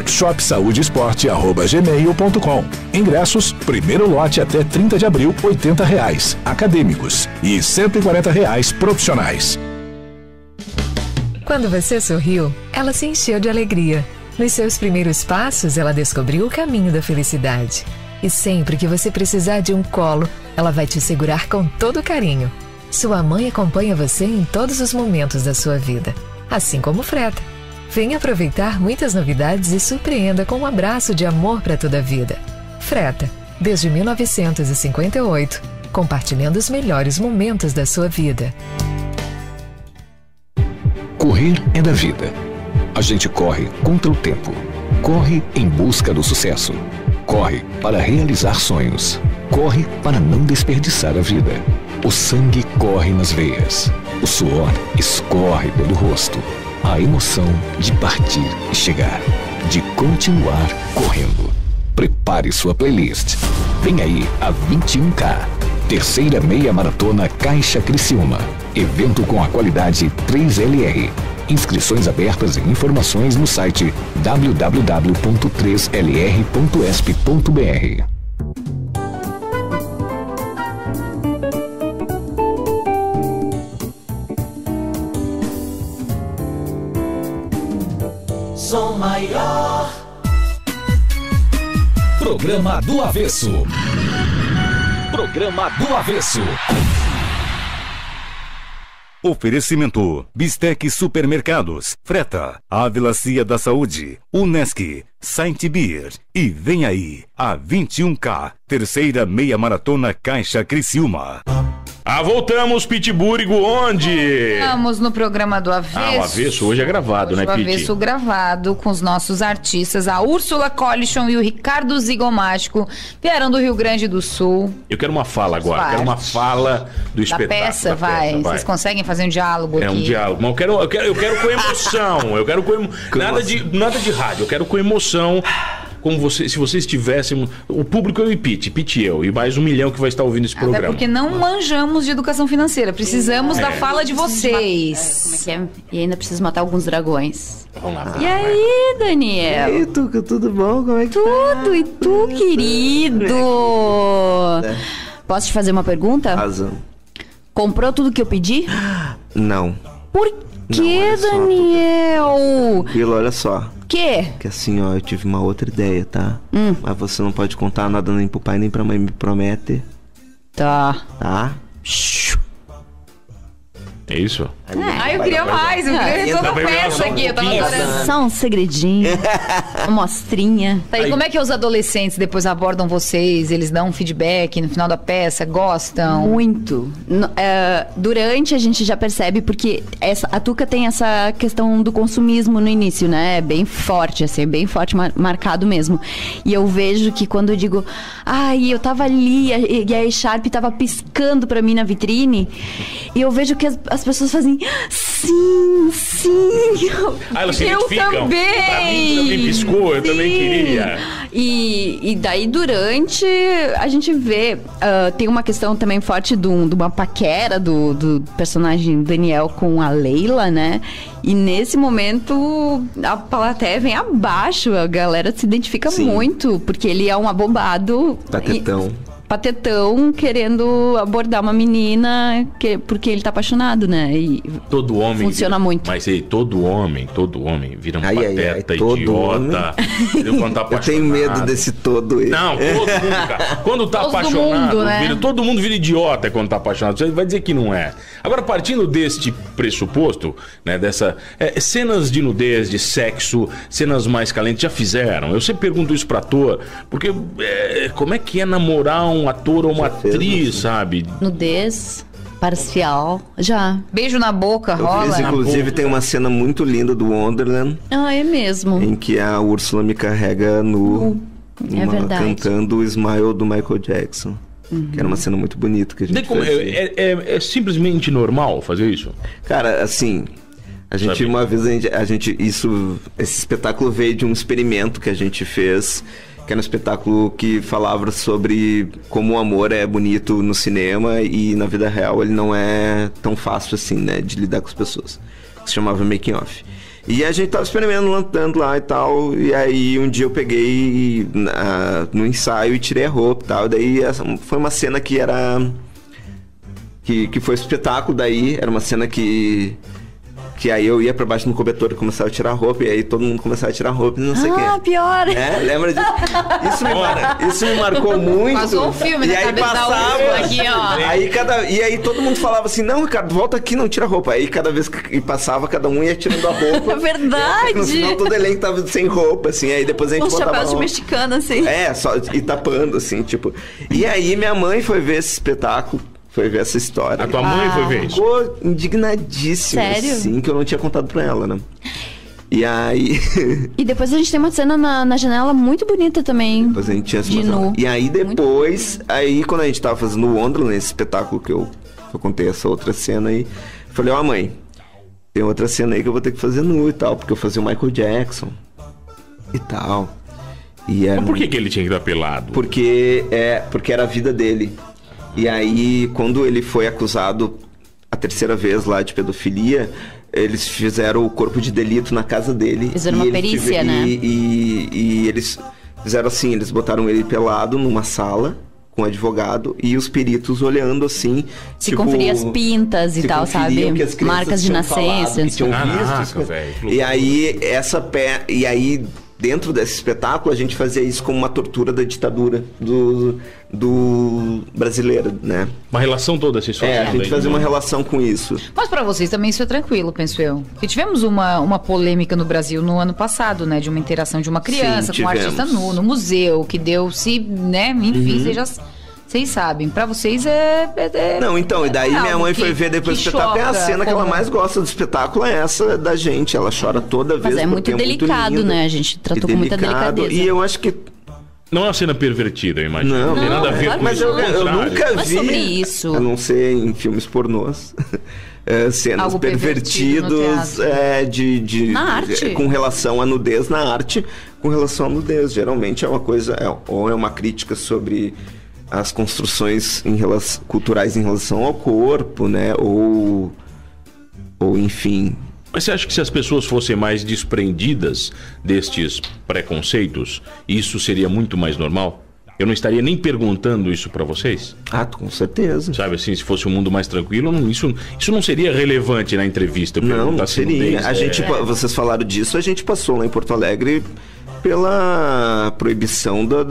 workshopsaudesporte@gmail.com. Ingressos, primeiro lote até 30 de abril, R$80, acadêmicos, e R$140 profissionais. Quando você sorriu, ela se encheu de alegria. Nos seus primeiros passos, ela descobriu o caminho da felicidade. E sempre que você precisar de um colo, ela vai te segurar com todo carinho. Sua mãe acompanha você em todos os momentos da sua vida, assim como Freta. Venha aproveitar muitas novidades e surpreenda com um abraço de amor para toda a vida. Freta, desde 1958, compartilhando os melhores momentos da sua vida. Correr é da vida. A gente corre contra o tempo. Corre em busca do sucesso. Corre para realizar sonhos. Corre para não desperdiçar a vida. O sangue corre nas veias. O suor escorre pelo rosto. A emoção de partir e chegar. De continuar correndo. Prepare sua playlist. Vem aí a 21K. Terceira meia maratona Caixa Criciúma. Evento com a qualidade 3LR. Inscrições abertas e informações no site www.3lr.esp.br. Som Maior. Programa do Avesso. Programa do Avesso. Oferecimento: Bistec Supermercados, Freta, Ávila Cia da Saúde, Unesc, Saint Beer e vem aí a 21K, terceira meia maratona Caixa Criciúma. Voltamos, Pitburigo, onde? Estamos no programa do Avesso. O Avesso hoje é gravado, né, Piti? O Avesso gravado com os nossos artistas, a Úrsula Colichon e o Ricardo Zigomático, vieram do Rio Grande do Sul. Eu quero uma fala agora, quero uma fala do espetáculo. Da peça, vai. Vocês conseguem fazer um diálogo aqui? É um diálogo, mas eu quero com emoção, nada de rádio, eu quero com emoção. como se vocês tivessem... O público eu e Pete e eu, e mais 1 milhão que vai estar ouvindo esse programa. Até porque não manjamos de educação financeira. Precisamos da fala de vocês. Como é que é? E ainda preciso matar alguns dragões. Vamos lá. E aí, Daniel? E aí, Tuca, tudo bom? Como é que Tudo, e tu, querido? Posso te fazer uma pergunta? Razão. Comprou tudo que eu pedi? Não. Por que, Daniel? Tranquilo, olha só. Que? Que assim, ó, eu tive uma outra ideia, tá? Mas você não pode contar nada nem pro pai nem pra mãe, me promete. Tá. Tá? É isso? Eu queria mais, eu queria toda a peça aqui, eu tava adorando. Só um segredinho, uma mostrinha. Tá, e como é que os adolescentes depois abordam vocês? Eles dão um feedback no final da peça? Gostam? Muito. Durante a gente já percebe, porque a Tuca tem essa questão do consumismo no início, né? É bem forte, assim, bem forte, marcado mesmo. E eu vejo que quando eu digo, eu tava ali e a Sharp tava piscando pra mim na vitrine, e eu vejo que as pessoas fazem, sim. Elas se eu identificam. também. Pra mim também piscou, eu também queria. E daí durante a gente vê, tem uma questão também forte de uma paquera do personagem Daniel com a Leila, né? E nesse momento a plateia vem abaixo, a galera se identifica muito, porque ele é um abobado. Patetão querendo abordar uma menina porque ele tá apaixonado, né? E todo homem funciona muito. Mas todo homem vira um pateta, idiota. Quando tá apaixonado. Eu tenho medo desse todo aí. Não, todo mundo, cara. Quando tá apaixonado, mundo, né? Todo mundo vira idiota quando tá apaixonado. Você vai dizer que não é. Agora, partindo deste pressuposto, né? Dessa cenas de nudez, de sexo, cenas mais calentes, já fizeram? Eu sempre pergunto isso pra ator, porque como é que é namorar um ator ou uma atriz, sabe? Nudez parcial, já. Beijo na boca, rola. Inclusive tem uma cena muito linda do Wonderland. É mesmo. Em que a Úrsula me carrega cantando o Smile do Michael Jackson. Que era uma cena muito bonita que a gente fez. É simplesmente normal fazer isso? Cara, assim... Uma vez esse espetáculo veio de um experimento que a gente fez, que era um espetáculo que falava sobre como o amor é bonito no cinema e na vida real ele não é tão fácil assim, né, de lidar com as pessoas. Que se chamava Making Off. E a gente tava experimentando lá e tal, e aí um dia eu peguei no ensaio e tirei a roupa e tal, e daí foi uma cena que era... que foi espetáculo daí, era uma cena que aí eu ia pra baixo no cobertor e começava a tirar a roupa, e aí todo mundo começava a tirar a roupa e não sei o quê. Pior! Lembra disso? Isso me marcou muito. Passou um filme e na aí cabeça passava, aqui, ó. E aí todo mundo falava assim, não, Ricardo, volta aqui, não tira a roupa. Aí cada vez que passava, cada um ia tirando a roupa. É verdade! No final todo elenco tava sem roupa, assim, aí depois a gente botava chapéus de mexicana, assim. Só, e tapando, assim, tipo. E aí minha mãe foi ver esse espetáculo, foi ver essa história. A tua mãe foi ver isso? Ficou indignadíssima, assim, que eu não tinha contado pra ela, né? E aí... E depois a gente tem uma cena na janela muito bonita também. Depois a gente tinha essa nu. E aí depois, quando a gente tava fazendo o Wonderland, esse espetáculo que eu contei essa outra cena aí, eu falei, mãe, tem outra cena aí que eu vou ter que fazer nu e tal, porque eu fazia o Michael Jackson e tal. Mas por que ele tinha que dar pelado? Porque era a vida dele. E aí, quando ele foi acusado a terceira vez lá de pedofilia, eles fizeram o corpo de delito na casa dele. Fizeram uma perícia, né? E eles fizeram assim, eles botaram ele pelado numa sala com um advogado e os peritos olhando assim. Se conferir as pintas e tal, sabe? Marcas de nascença. Que tinham visto. E aí, dentro desse espetáculo, a gente fazia isso como uma tortura da ditadura do brasileiro, né? Uma relação toda, vocês fazem. A gente fazia uma relação com isso. Mas pra vocês também isso é tranquilo, penso eu. Porque tivemos uma polêmica no Brasil no ano passado, né? De uma interação de uma criança com um artista nu, no museu, que deu-se, né? Enfim, vocês sabem. Pra vocês Não, então, e daí minha mãe foi ver depois do espetáculo. A cena que ela mais gosta do espetáculo é essa da gente. Ela chora toda vez. Mas é muito delicado, muito, né? A gente tratou com muita delicadeza. E eu acho que... Não é uma cena pervertida, eu imagino. Não, tem nada a ver com mas isso. Eu nunca vi. Sobre isso. A não ser em filmes pornôs. cenas Algo pervertido pervertidas Na arte. com relação à nudez na arte, com relação à nudez. Geralmente é uma coisa, ou é uma crítica sobre as construções culturais em relação ao corpo, né? Ou enfim... Mas você acha que se as pessoas fossem mais desprendidas destes preconceitos, isso seria muito mais normal? Eu não estaria nem perguntando isso pra vocês? Ah, com certeza. Sabe assim, se fosse um mundo mais tranquilo, isso não seria relevante na entrevista. Não seria. Vocês falaram disso, a gente passou lá em Porto Alegre pela proibição do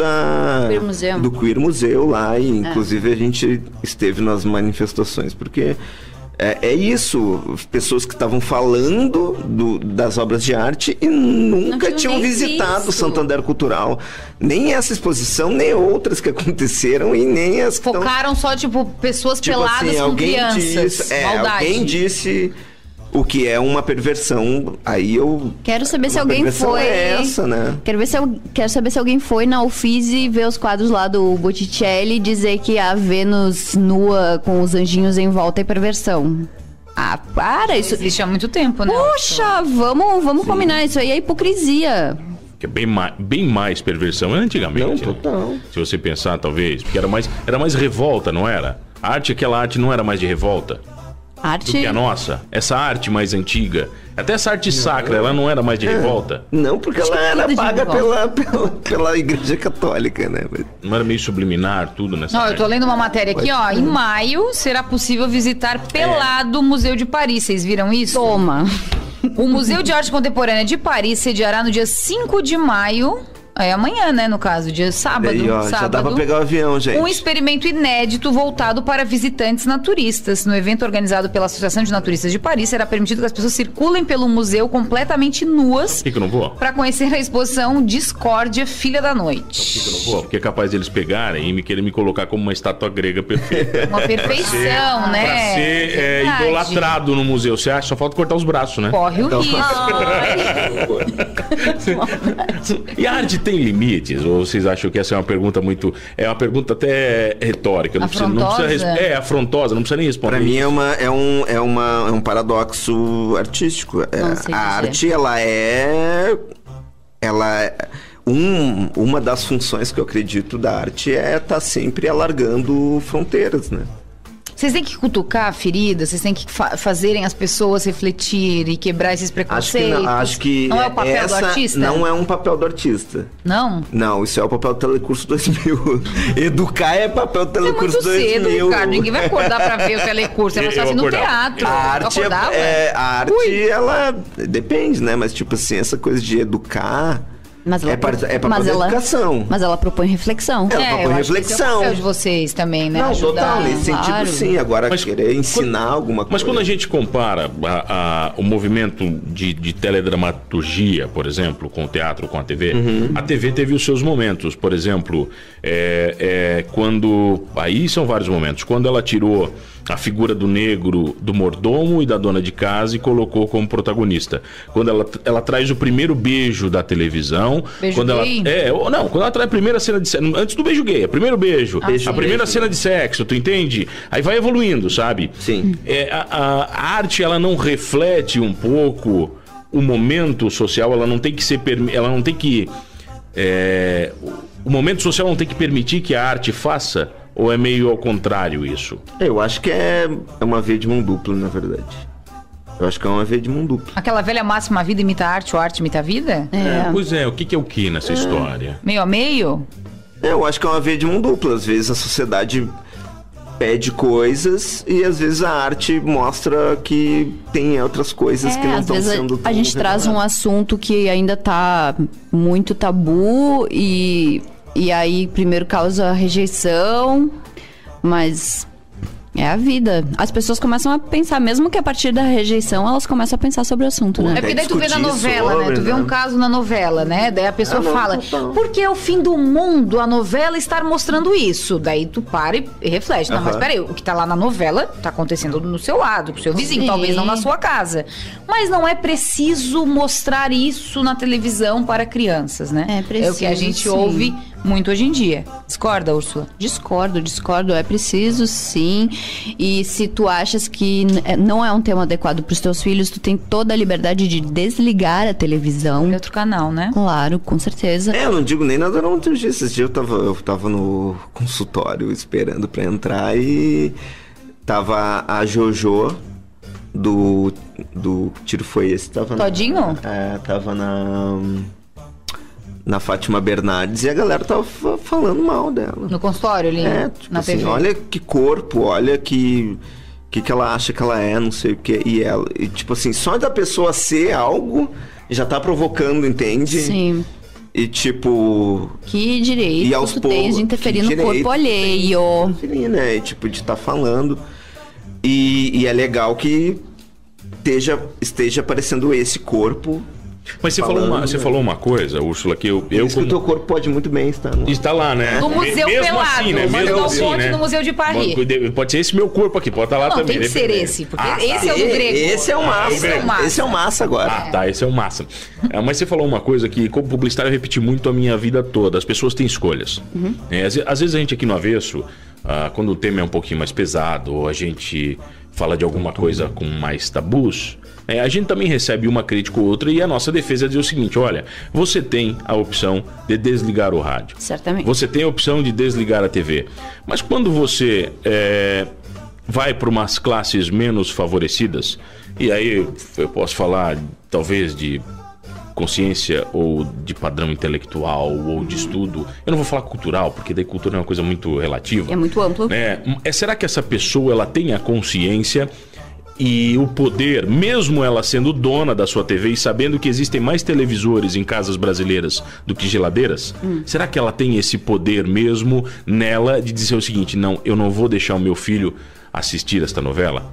Queer Museu lá, e inclusive a gente esteve nas manifestações, porque... É isso, pessoas que estavam falando das obras de arte e nunca tinham visitado o Santander Cultural. Nem essa exposição, nem outras que aconteceram e nem as que focaram só, pessoas peladas assim, com crianças. Alguém disse o que é uma perversão. Aí eu... Quero saber se alguém foi... É essa, né? Quero saber se alguém foi na Uffizi ver os quadros lá do Botticelli e dizer que a Vênus nua com os anjinhos em volta é perversão. Ah, para! Isso existe há muito tempo, né? Poxa, vamos combinar. Isso aí é hipocrisia. Que é bem mais perversão antigamente. Não, total. Né? Se você pensar, talvez. Porque era mais revolta, não era? Aquela arte não era mais de revolta. Arte... do que a nossa. Essa arte mais antiga. Até essa arte sacra, ela não era mais de revolta. Não, porque ela era paga pela Igreja Católica, né? Não era meio subliminar tudo nessa eu tô lendo uma matéria aqui, ó. Em maio será possível visitar pelado o Museu de Paris. Vocês viram isso? Toma. O Museu de Arte Contemporânea de Paris sediará no dia 5 de maio... É amanhã, né, no caso, dia sábado. Aí, já dá pra pegar o avião, gente. Um experimento inédito voltado para visitantes naturistas. No evento organizado pela Associação de Naturistas de Paris, será permitido que as pessoas circulem pelo museu completamente nuas. Por que eu não vou? Para conhecer a exposição Discórdia, Filha da Noite. Por que eu não vou? Porque é capaz deles pegarem e me querer me colocar como uma estátua grega perfeita. Uma perfeição, né? Pra ser idolatrado no museu. Você acha? Só falta cortar os braços, né? Corre o risco. E a arte tem limites? Ou vocês acham que essa é uma pergunta muito... É uma pergunta até retórica. Afrontosa, não precisa nem responder. Pra mim é um paradoxo artístico. A arte, ela é uma das funções que eu acredito da arte é estar sempre alargando fronteiras, né? Vocês têm que cutucar a ferida, vocês têm que fazerem as pessoas refletir e quebrar esses preconceitos. Acho que não é o papel do artista? Não é um papel do artista. Não? Não, isso é o papel do Telecurso 2000. Educar é papel do Telecurso 2000. É muito cedo, Ricardo. Ninguém vai acordar pra ver o Telecurso. É mais fácil no teatro. A arte, ela depende, né? Mas tipo assim, essa coisa de educar... Mas ela educação. Mas ela propõe reflexão. Ela propõe reflexão. É o papel de vocês também, né? Não, total, nesse sentido sim. Agora querer ensinar alguma coisa. Mas quando a gente compara o movimento de teledramaturgia, por exemplo, com o teatro, com a TV, a TV teve os seus momentos. Por exemplo, quando... Aí são vários momentos. Quando ela tirou a figura do negro, do mordomo e da dona de casa e colocou como protagonista. Quando ela traz o primeiro beijo da televisão. Beijo gay? Quando ela traz a primeira cena de sexo. Antes do beijo gay, primeiro beijo. A primeira cena de sexo, tu entende? Aí vai evoluindo, sabe? Sim. A arte, ela não reflete um pouco o momento social, ela não tem que ser... Ela não tem que... o momento social não tem que permitir que a arte faça? Ou é meio ao contrário isso? Eu acho que é uma via de mão dupla, na verdade. Eu acho que é uma via de mão dupla. Aquela velha máxima, a vida imita a arte, ou a arte imita a vida? Pois é, o que é o que nessa história? Meio a meio? Eu acho que é uma via de mão dupla. Às vezes a sociedade pede coisas e às vezes a arte mostra que tem outras coisas que não estão sendo... A gente traz um assunto que ainda tá muito tabu e aí primeiro causa rejeição, mas é a vida. As pessoas começam a pensar, mesmo que a partir da rejeição, elas começam a pensar sobre o assunto, né? É porque daí tu vê na novela, né? Tu vê um caso na novela, né? Daí a pessoa fala, por que é o fim do mundo a novela estar mostrando isso? Daí tu para e reflete. Não, mas peraí, o que tá lá na novela tá acontecendo no seu lado, com o seu vizinho, talvez não na sua casa. Mas não é preciso mostrar isso na televisão para crianças, né? É preciso, é o que a gente ouve muito hoje em dia. Discorda, Úrsula? Discordo. É preciso, sim. E se tu achas que não é um tema adequado para os teus filhos, tu tem toda a liberdade de desligar a televisão. É outro canal, né? Claro, com certeza. Eu não digo nem nada, não. Esses dias eu tava no consultório esperando pra entrar e tava a Jojo do Tiro Foi Esse. Tava Todinho? Tava na Fátima Bernardes e a galera tava falando mal dela. No consultório ali? Tipo na assim, TV. olha que corpo, olha que ela acha que ela é, não sei o que. E tipo assim, só da pessoa ser algo já tá provocando, entende? Sim. E tipo... Que direito tu tens de interferir no corpo alheio. Interferir, né? E, tipo, de estar falando. E é legal que esteja aparecendo esse corpo. Mas você falou uma coisa, Úrsula, que eu que o teu corpo pode muito bem estar lá. Está lá, né? No Museu mesmo Pelado. assim, né? Mesmo assim, né? No Museu de Paris. Pode ser esse meu corpo aqui, pode estar lá não, também. Tem que ser esse, porque esse é o do grego. Esse é o massa. Esse é o massa agora. Tá, esse é o massa. Mas você falou uma coisa que, como publicitário, eu repeti muito a minha vida toda. As pessoas têm escolhas. Uhum. Às vezes a gente aqui no Avesso, quando o tema é um pouquinho mais pesado, ou a gente fala de alguma coisa com mais tabus, a gente também recebe uma crítica ou outra e a nossa defesa é dizer o seguinte: olha, você tem a opção de desligar o rádio. Certamente. Você tem a opção de desligar a TV. Mas quando você vai para umas classes menos favorecidas, e aí eu posso falar talvez de consciência ou de padrão intelectual ou de estudo, eu não vou falar cultural, porque daí cultura é uma coisa muito relativa. É muito amplo. Será que essa pessoa ela tem a consciência e o poder, mesmo ela sendo dona da sua TV e sabendo que existem mais televisores em casas brasileiras do que geladeiras? Será que ela tem esse poder mesmo nela de dizer o seguinte: não, eu não vou deixar o meu filho assistir esta novela?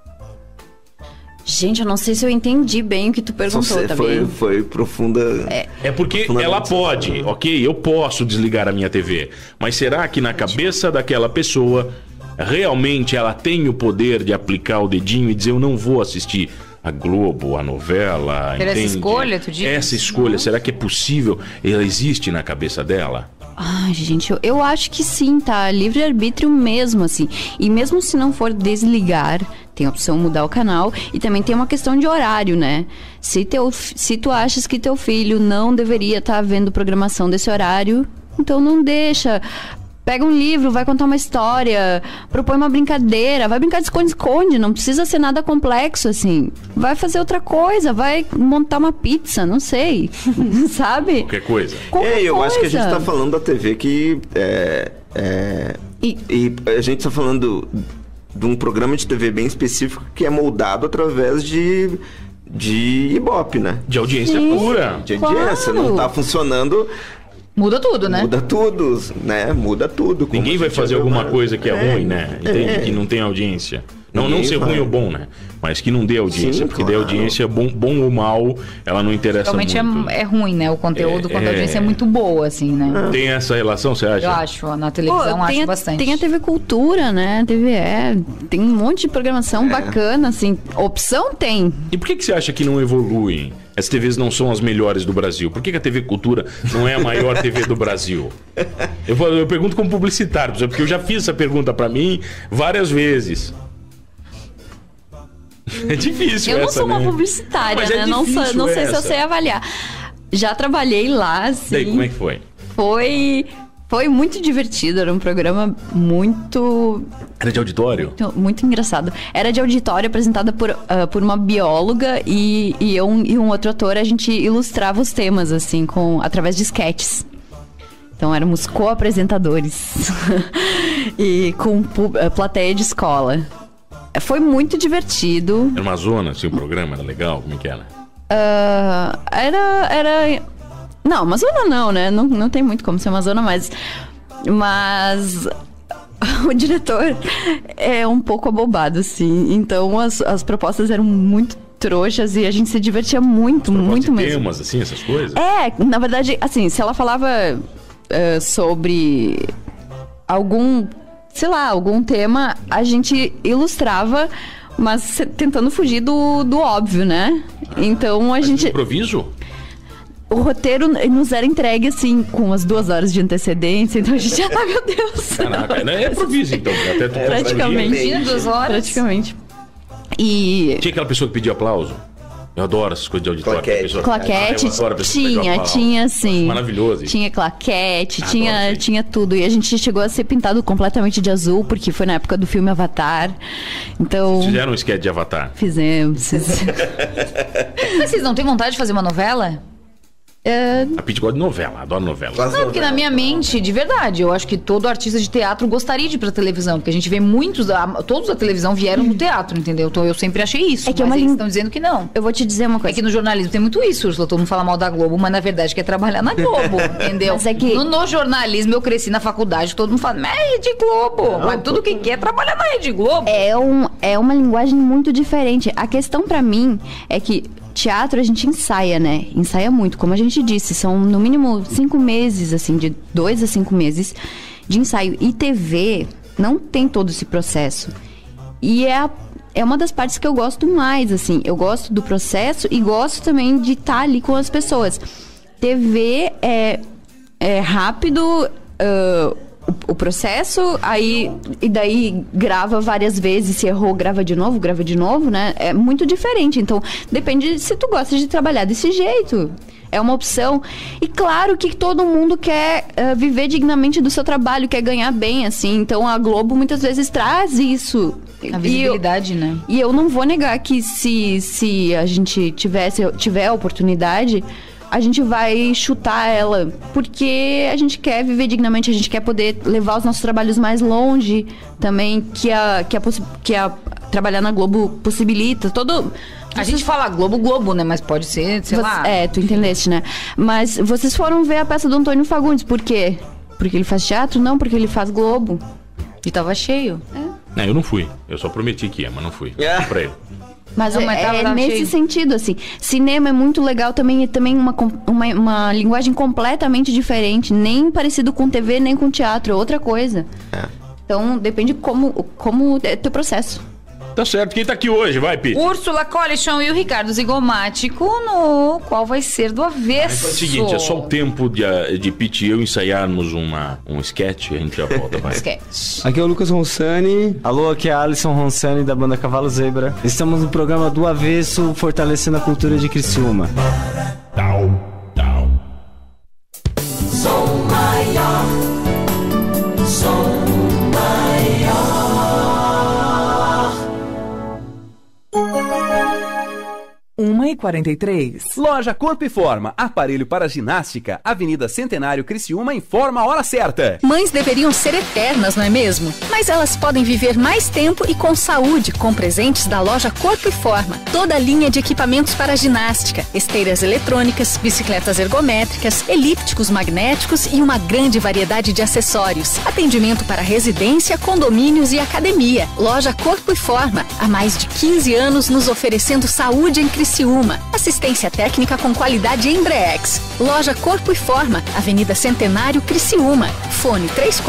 Gente, eu não sei se eu entendi bem o que tu perguntou, tá bem? Foi profunda. É porque ela pode, ok? Eu posso desligar a minha TV. Mas será que na cabeça daquela pessoa realmente ela tem o poder de aplicar o dedinho e dizer: eu não vou assistir a Globo, a novela, entende? Essa escolha, tu diz? Essa escolha, será que é possível? Ela existe na cabeça dela? Ai, gente, eu acho que sim, tá? Livre-arbítrio mesmo, assim. E mesmo se não for desligar, tem a opção mudar o canal. E também tem uma questão de horário, né? Se tu achas que teu filho não deveria estar vendo programação desse horário, então não deixa. Pega um livro, vai contar uma história, propõe uma brincadeira, vai brincar de esconde-esconde, não precisa ser nada complexo, assim. Vai fazer outra coisa, vai montar uma pizza, não sei, sabe? Qualquer coisa. Eu acho que a gente tá falando da TV que... E a gente tá falando de um programa de TV bem específico que é moldado através de Ibope, né? De audiência pura. De audiência, não tá funcionando... Muda tudo, né? Muda tudo, né? Muda tudo. Ninguém vai fazer alguma coisa que é ruim, né? Entende? Que não tem audiência. Não ser ruim ou bom, né? Mas que não dê audiência. Porque daí audiência, bom ou mal, ela não interessa muito. Realmente é ruim, né? O conteúdo quando a audiência é muito boa, assim, né? Tem essa relação, você acha? Eu acho. Na televisão, acho bastante. Tem a TV Cultura, né? TVE. Tem um monte de programação bacana, assim. Opção tem. E por que você acha que não evoluem? As TVs não são as melhores do Brasil. Por que a TV Cultura não é a maior TV do Brasil? Eu pergunto como publicitário, porque eu já fiz essa pergunta pra mim várias vezes. É difícil. Eu não sou uma publicitária, né? Não sei se eu sei avaliar. Já trabalhei lá, assim. Daí, como é que foi? Foi muito divertido, era um programa muito... Era de auditório? Muito engraçado. Era de auditório, apresentada por uma bióloga e eu e um outro ator, a gente ilustrava os temas, assim, através de sketches. Então éramos co-apresentadores e com plateia de escola. Foi muito divertido. Era uma zona, assim, o programa era legal? Como é que era? Era... Não, uma zona não, né? Não tem muito como ser uma zona, mas o diretor é um pouco abobado, assim. Então as propostas eram muito trouxas e a gente se divertia muito mesmo. Temas, assim, essas coisas? Na verdade, assim, se ela falava sobre algum tema, a gente ilustrava, mas tentando fugir do óbvio, né? Então a gente... improviso? o roteiro nos era entregue, assim, com umas 2 horas de antecedência, então a gente já tá, meu Deus. Caraca, é improviso, então. Até tu praticamente. 2 horas? Praticamente. E... Tinha aquela pessoa que pedia aplauso? Eu adoro essas coisas de auditório. Claquete, tinha sim. Maravilhoso. Tinha claquete, tinha tudo. E a gente chegou a ser pintado completamente de azul, porque foi na época do filme Avatar. Então... Vocês fizeram um sketch de Avatar? Fizemos. Mas vocês não têm vontade de fazer uma novela? A Pitty gosta de novela, adoro novela. Não, porque na minha mente, de verdade, eu acho que todo artista de teatro gostaria de ir pra televisão, porque a gente vê todos da televisão vieram do teatro, entendeu? Então eu sempre achei isso, é que mas eles estão dizendo que não. Eu vou te dizer uma coisa. É que no jornalismo tem muito isso, Úrsula, todo mundo fala mal da Globo, mas na verdade quer trabalhar na Globo, entendeu? Mas é que... no jornalismo eu cresci na faculdade, todo mundo fala, mas é Rede Globo, mas tudo que quer é trabalhar na Rede Globo. É uma linguagem muito diferente. A questão pra mim é que teatro a gente ensaia, né? Ensaia muito. Como a gente disse, são no mínimo 5 meses, assim, de 2 a 5 meses de ensaio. E TV não tem todo esse processo. E é uma das partes que eu gosto mais, assim. Eu gosto do processo e gosto também de estar ali com as pessoas. TV é rápido... o processo, e daí grava várias vezes, se errou, grava de novo, né? É muito diferente, então depende se tu gosta de trabalhar desse jeito. É uma opção. E claro que todo mundo quer viver dignamente do seu trabalho, quer ganhar bem, assim. Então a Globo muitas vezes traz isso. A visibilidade, né? E eu não vou negar que se a gente tiver a oportunidade, a gente vai chutar ela, porque a gente quer viver dignamente, a gente quer poder levar os nossos trabalhos mais longe também, que trabalhar na Globo possibilita todo... A gente fala Globo, né? Mas pode ser, sei lá... tu entendeste, né? Mas vocês foram ver a peça do Antônio Fagundes, por quê? Porque ele faz teatro? Não, porque ele faz Globo. E tava cheio. Não, eu não fui. Eu só prometi que ia, mas não fui. Pra ele. Mas tava nesse cheio. Sentido, assim. Cinema é muito legal também, uma linguagem completamente diferente. Nem parecido com TV, nem com teatro, é outra coisa. Então, depende como é teu processo. Tá certo. Quem tá aqui hoje? Vai, Pitty. Úrsula Collichon e o Ricardo Zigomático no Qual Vai Ser do Avesso. É o seguinte, é só o tempo de Pitty e eu ensaiarmos um sketch e a gente já volta, vai. Sketch. Aqui é o Lucas Ronsani. Alô, aqui é a Alisson Ronsani da banda Cavalo Zebra. Estamos no programa do Avesso, fortalecendo a cultura de Criciúma. Som maior. Som maior. 1h43. Loja Corpo e Forma, aparelho para ginástica, Avenida Centenário, Criciúma, informa a hora certa. Mães deveriam ser eternas, não é mesmo? Mas elas podem viver mais tempo e com saúde, com presentes da loja Corpo e Forma. Toda a linha de equipamentos para ginástica, esteiras eletrônicas, bicicletas ergométricas, elípticos magnéticos e uma grande variedade de acessórios. Atendimento para residência, condomínios e academia. Loja Corpo e Forma, há mais de 15 anos nos oferecendo saúde em Criciúma. Assistência técnica com qualidade Embrex. Loja Corpo e Forma, Avenida Centenário, Criciúma. Fone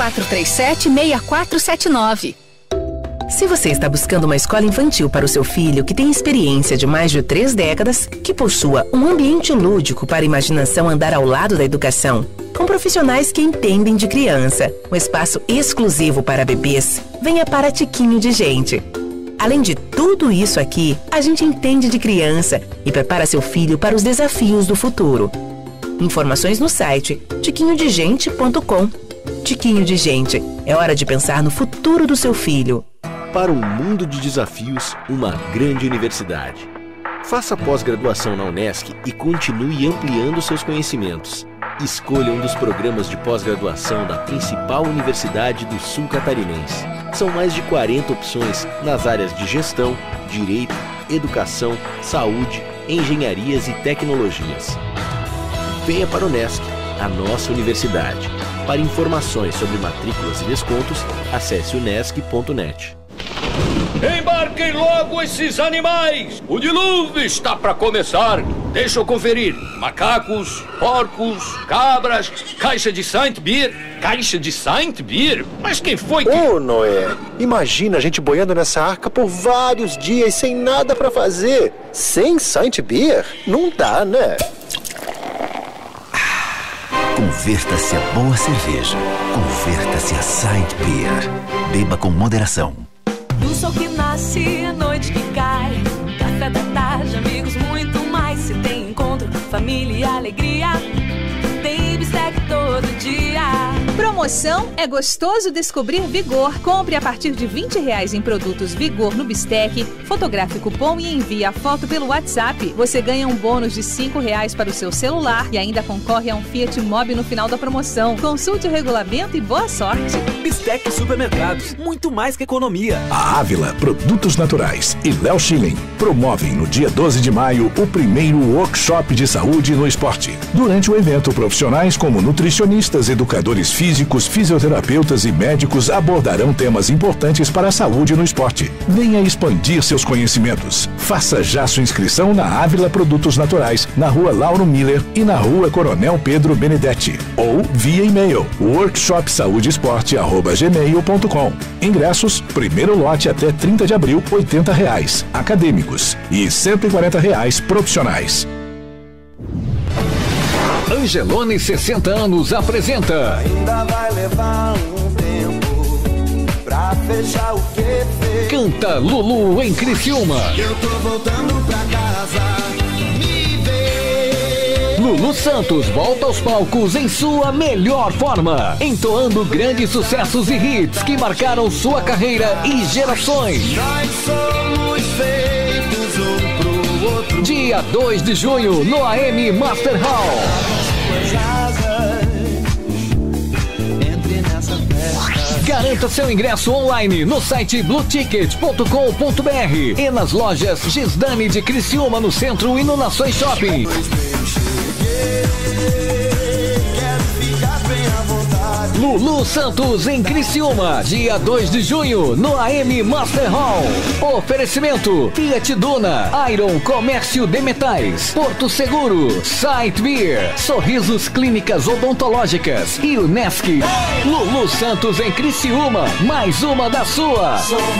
3437-6479. Se você está buscando uma escola infantil para o seu filho que tem experiência de mais de 3 décadas, que possua um ambiente lúdico para a imaginação andar ao lado da educação, com profissionais que entendem de criança, um espaço exclusivo para bebês, venha para Tiquinho de Gente. Além de tudo isso aqui, a gente entende de criança e prepara seu filho para os desafios do futuro. Informações no site tiquinhodegente.com. Tiquinho de Gente, é hora de pensar no futuro do seu filho. Para um mundo de desafios, uma grande universidade. Faça pós-graduação na Unesc e continue ampliando seus conhecimentos. Escolha um dos programas de pós-graduação da principal universidade do sul catarinense. São mais de 40 opções nas áreas de gestão, direito, educação, saúde, engenharias e tecnologias. Venha para a Unesc, a nossa universidade. Para informações sobre matrículas e descontos, acesse unesc.net. Embarquem logo esses animais! O dilúvio está para começar! Deixa eu conferir. Macacos, porcos, cabras, caixa de Saint Beer. Caixa de Saint Beer? Mas quem foi que... Ô, Noé, imagina a gente boiando nessa arca por vários dias sem nada pra fazer. Sem Saint Beer? Não dá, né? Converta-se a boa cerveja. Converta-se a Saint Beer. Beba com moderação. Do sol que nasce, a noite que cai, café da tarde, amigos, muito mais. Se tem encontro, família e alegria, tem bistec todo dia. Promoção é gostoso descobrir Vigor. Compre a partir de R$20 em produtos Vigor no Bistec, fotografe o cupom e envie a foto pelo WhatsApp. Você ganha um bônus de R$5 para o seu celular e ainda concorre a um Fiat Mobi no final da promoção. Consulte o regulamento e boa sorte. Bistec Supermercados, muito mais que economia. A Ávila Produtos Naturais e Léo Schilling promovem no dia 12 de maio o primeiro workshop de saúde no esporte. Durante o evento, profissionais como nutricionistas, educadores físicos, fisioterapeutas e médicos abordarão temas importantes para a saúde no esporte. Venha expandir seus conhecimentos. Faça já sua inscrição na Ávila Produtos Naturais, na Rua Lauro Miller e na Rua Coronel Pedro Benedetti. Ou via e-mail workshopsaudeesporte@gmail.com. Ingressos, primeiro lote até 30 de abril, R$80, acadêmicos, e R$140 profissionais. Angelone 60 anos apresenta Ainda vai levar um tempo pra fechar o que fez. Canta Lulu em Criciúma. Eu tô voltando pra casa, me vê. Lulu Santos volta aos palcos em sua melhor forma, entoando grandes sucessos e hits que marcaram sua carreira e gerações. Nós somos feitos um pro outro. Dia 2 de junho no AM Master Hall. Garanta seu ingresso online no site blueticket.com.br e nas lojas Gisdane de Criciúma no centro e no Nações Shopping. Lulu Santos em Criciúma, dia 2 de junho, no AM Master Hall. Oferecimento: Fiat Duna, Iron Comércio de Metais, Porto Seguro, Saint Beer, Sorrisos Clínicas Odontológicas e Unesc. Lulu Santos em Criciúma, mais uma da sua.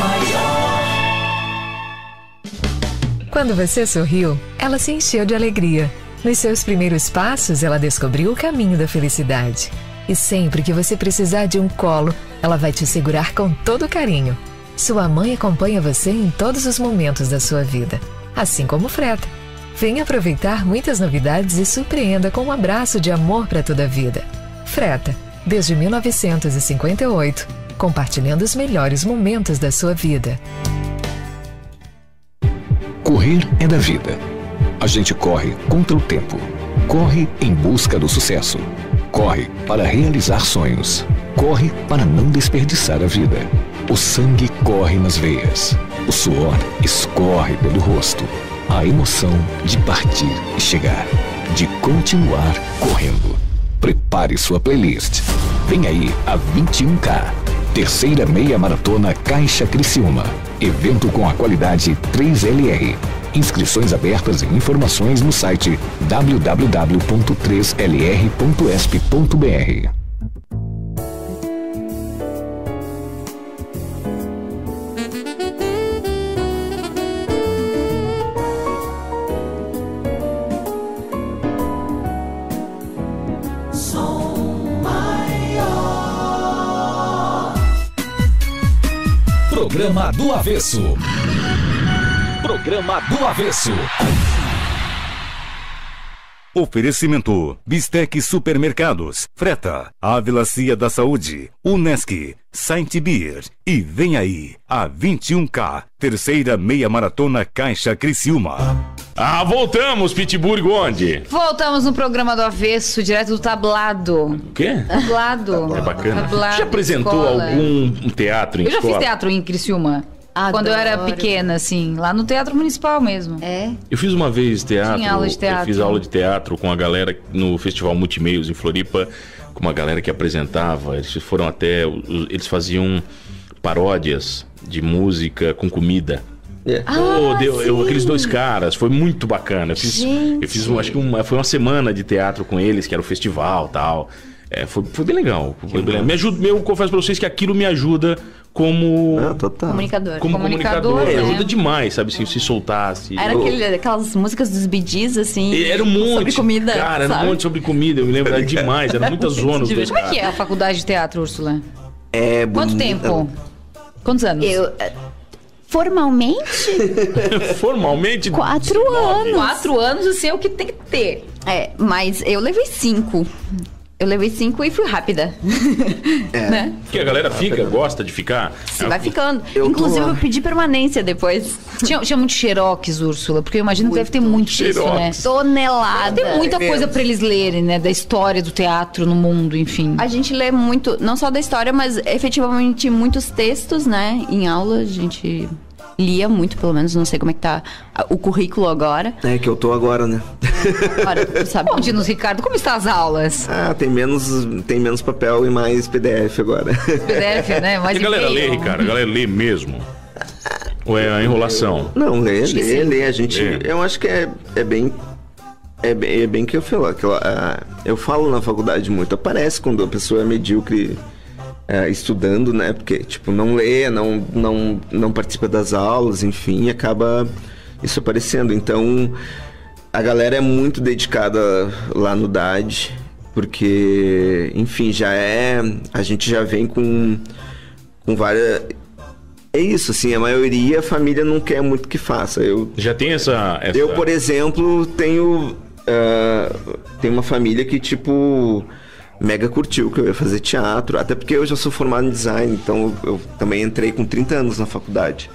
Quando você sorriu, ela se encheu de alegria. Nos seus primeiros passos, ela descobriu o caminho da felicidade. E sempre que você precisar de um colo, ela vai te segurar com todo carinho. Sua mãe acompanha você em todos os momentos da sua vida, assim como Freta. Venha aproveitar muitas novidades e surpreenda com um abraço de amor para toda a vida. Freta, desde 1958, compartilhando os melhores momentos da sua vida. Correr é da vida. A gente corre contra o tempo. Corre em busca do sucesso. Corre para realizar sonhos. Corre para não desperdiçar a vida. O sangue corre nas veias. O suor escorre pelo rosto. A emoção de partir e chegar. De continuar correndo. Prepare sua playlist. Vem aí a 21K. Terceira meia maratona Caixa Criciúma. Evento com a qualidade 3LR. Inscrições abertas e informações no site www.3lr.esp.br. Programa do Avesso. Programa do Avesso. Oferecimento: Bistec Supermercados, Freta, Ávila Cia da Saúde, Unesc, Saint Beer e vem aí a 21K, terceira meia maratona Caixa Criciúma. Ah, voltamos, Pitbull Gonde. Voltamos no programa do Avesso, direto do tablado. O quê? Tablado. É bacana. Tablado, já apresentou escola. algum teatro em Eu já escola? fiz teatro em Criciúma. Quando eu era pequena, assim, lá no Teatro Municipal mesmo. É? Eu fiz uma vez teatro. Tinha aula de teatro. Eu fiz aula de teatro com a galera no Festival Multimeios em Floripa, com uma galera que apresentava. Eles foram até. Eles faziam paródias de música com comida. Aqueles dois caras, foi muito bacana. Eu fiz acho que foi uma semana de teatro com eles, que era o festival e tal. Foi bem legal. Me ajuda, eu confesso pra vocês que aquilo me ajuda como... total. Comunicador. Como comunicador, né? ajuda demais, sabe? Se soltasse. Era aquelas músicas dos Bee Gees, assim. Era um monte. Sobre comida. Cara, sabe? era um monte sobre comida. Eu me lembro, era demais. Era muitas zonas. Como é que é a faculdade de teatro, Úrsula? Quanto tempo? Quantos anos? Formalmente? Formalmente? 4 anos. 4 anos, assim, é o que tem que ter. Mas eu levei 5. Eu levei 5 e fui rápida. Né? Porque a galera gosta de ficar. Você vai ficando. Inclusive, eu pedi permanência depois. Tinha muito xerox, Úrsula, porque eu imagino que deve ter muito isso, né? Tonelada. Tem muita coisa pra eles lerem, né? Da história do teatro no mundo, enfim. A gente lê muito, não só da história, mas efetivamente muitos textos, né? Em aula, a gente lia muito, pelo menos. Não sei como é que tá o currículo agora. É que eu tô agora, né? Agora, tu sabe. Bom, Dinos Ricardo, como estão as aulas? Tem menos papel e mais PDF agora. PDF, né? Mais e a galera lê, Ricardo? A galera lê mesmo? Ou é a enrolação? Não, lê. A gente... Eu acho que é bem que eu falo. Eu falo na faculdade muito. Aparece quando a pessoa é medíocre estudando, né? Porque, tipo, não lê, não participa das aulas, enfim, acaba isso aparecendo. Então, a galera é muito dedicada lá no DAD, porque, enfim, a gente já vem com várias... É isso, assim, a maioria, a família não quer muito que faça. Já tem essa... Eu, por exemplo, tenho uma família que, tipo, mega curtiu que eu ia fazer teatro, até porque eu já sou formado em design, então eu também entrei com 30 anos na faculdade.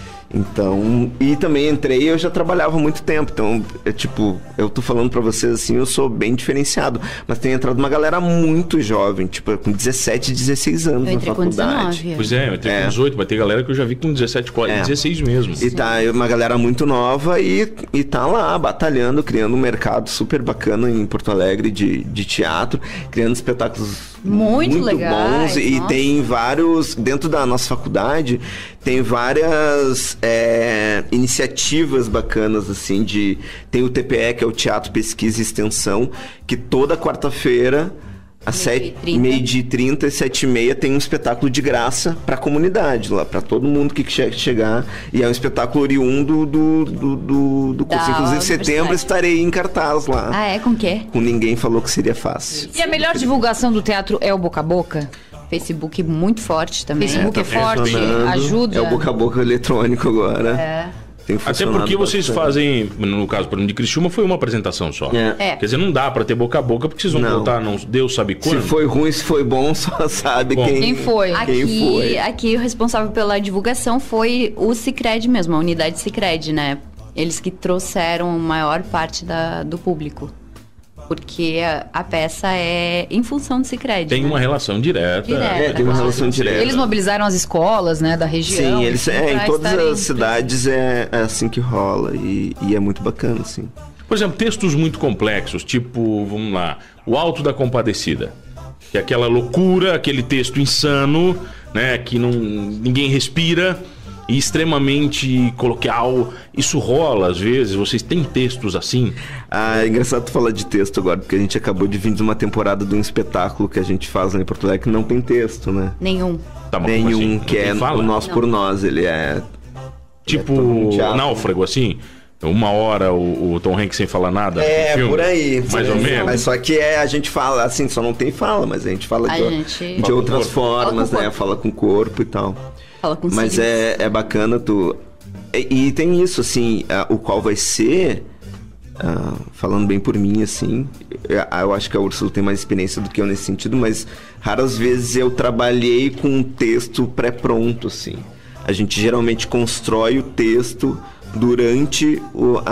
Então, e também entrei e eu já trabalhava há muito tempo. Então, eu tô falando pra vocês assim, eu sou bem diferenciado. Mas tem entrado uma galera muito jovem, tipo, com 17, 16 anos na faculdade. Com 19. Pois eu entrei com 18, mas tem galera que eu já vi com 17, 16 mesmo. E tá uma galera muito nova e tá lá, batalhando, criando um mercado super bacana em Porto Alegre de teatro, criando espetáculos muito legais, bons. E tem vários, dentro da nossa faculdade, tem várias iniciativas bacanas, assim, tem o TPE, que é o Teatro, Pesquisa e Extensão, que toda quarta-feira, às 12h30 e 7h30, tem um espetáculo de graça pra comunidade lá, pra todo mundo que chegar. E é um espetáculo oriundo do curso. Inclusive, em setembro estarei em cartaz lá. Com o quê? Com Ninguém Falou Que Seria Fácil. E a melhor divulgação do teatro é o boca a boca? Facebook muito forte também. Facebook é forte, ajuda. É o boca a boca eletrônico agora. Até porque vocês fazem, no caso, por exemplo, de Criciúma, foi uma apresentação só. Quer dizer, não dá pra ter boca a boca, porque vocês vão contar, Deus sabe quando. Se foi ruim, se foi bom, só sabe quem foi. Aqui o responsável pela divulgação foi o Sicredi mesmo, a unidade Sicredi, né? Eles que trouxeram a maior parte do público. Porque a peça é em função do Sicredi. Tem uma relação direta. Tem uma relação direta. Eles mobilizaram as escolas, né, da região. Sim, eles em todas as cidades é assim que rola. E é muito bacana, assim. Por exemplo, textos muito complexos, tipo, vamos lá, O Alto da Compadecida. Que é aquela loucura, aquele texto insano, né, que ninguém respira. E extremamente coloquial. Isso rola às vezes? Vocês têm textos assim? É engraçado tu falar de texto agora, porque a gente acabou de vir de uma temporada de um espetáculo que a gente faz lá em Porto Alegre que não tem texto, né? Nenhum. Nenhum, assim? Que é o Nós por Nós. Ele é... Tipo Náufrago, assim? 1 hora o Tom Hanks sem falar nada? Por aí. Mais ou menos. Mas só que a gente fala, assim, só não tem fala, mas a gente fala de outras formas, né? Fala com o corpo e tal. Mas é bacana tu... E tem isso, assim, o qual vai ser... falando bem por mim, assim... Eu acho que a Úrsula tem mais experiência do que eu nesse sentido, mas raras vezes eu trabalhei com um texto pré-pronto, assim. A gente geralmente constrói o texto durante o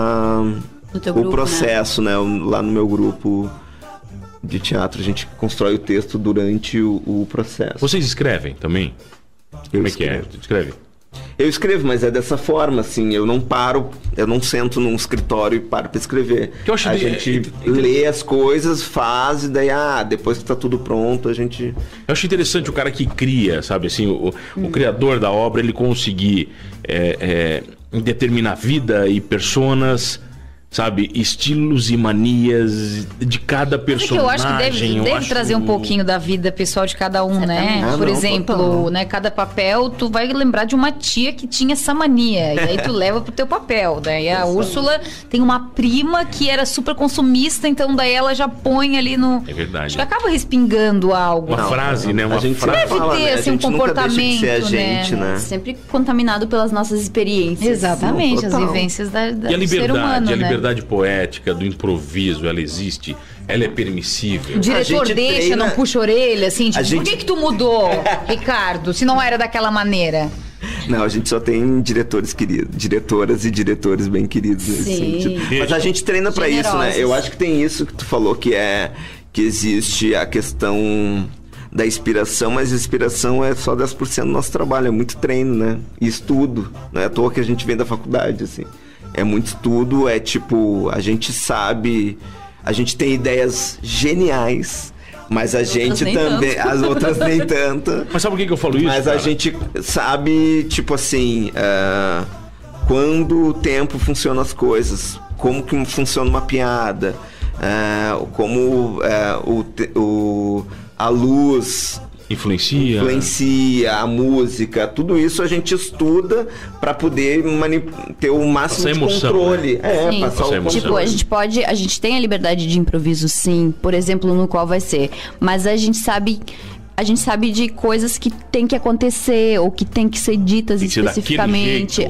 processo, né? Lá no meu grupo de teatro, a gente constrói o texto durante o processo. Vocês escrevem também? Como é que é? Escreve? Eu escrevo, mas é dessa forma, assim, eu não sento num escritório e paro pra escrever. A gente lê as coisas, faz, e daí, depois que tá tudo pronto, a gente... Eu acho interessante o cara que cria, sabe, assim, o criador da obra, ele conseguir determinar vida e personas sabe, estilos e manias de cada personagem. Eu acho que deve trazer um pouquinho da vida pessoal de cada um, né? Por exemplo, né, cada papel tu vai lembrar de uma tia que tinha essa mania, e aí tu leva pro teu papel, né? E a Úrsula tem uma prima que era super consumista, então daí ela já põe ali no... É verdade. Acho que acaba respingando algo. Uma frase, né? Uma frase. Deve ter, assim, um comportamento, né? Sempre contaminado pelas nossas experiências. Exatamente, as vivências do E a liberdade, ser humano, a né? liberdade poética, do improviso, ela existe, ela é permissível. O diretor deixa, não puxa a orelha, assim, tipo, gente... por que tu mudou, Ricardo, se não era daquela maneira? Não, a gente só tem diretores queridos, diretoras e diretores bem queridos nesse sentido. Mas a gente treina pra isso, né? Eu acho que tem isso que tu falou, que existe a questão da inspiração, mas a inspiração é só 10% do nosso trabalho, é muito treino, né? E estudo, não é à toa que a gente vem da faculdade, assim. É muito estudo, é tipo, a gente sabe, a gente tem ideias geniais, mas a gente também, as outras nem tanto. Mas sabe por que eu falo isso? Mas cara? A gente sabe, tipo assim, quando o tempo funciona as coisas, como que funciona uma piada, como a luz influencia a música, tudo isso a gente estuda para poder ter o máximo de controle. Né? Passar o controle. Tipo, a gente tem a liberdade de improviso, sim, por exemplo, no qual vai ser, mas a gente sabe de coisas que tem que acontecer ou que tem que ser ditas especificamente.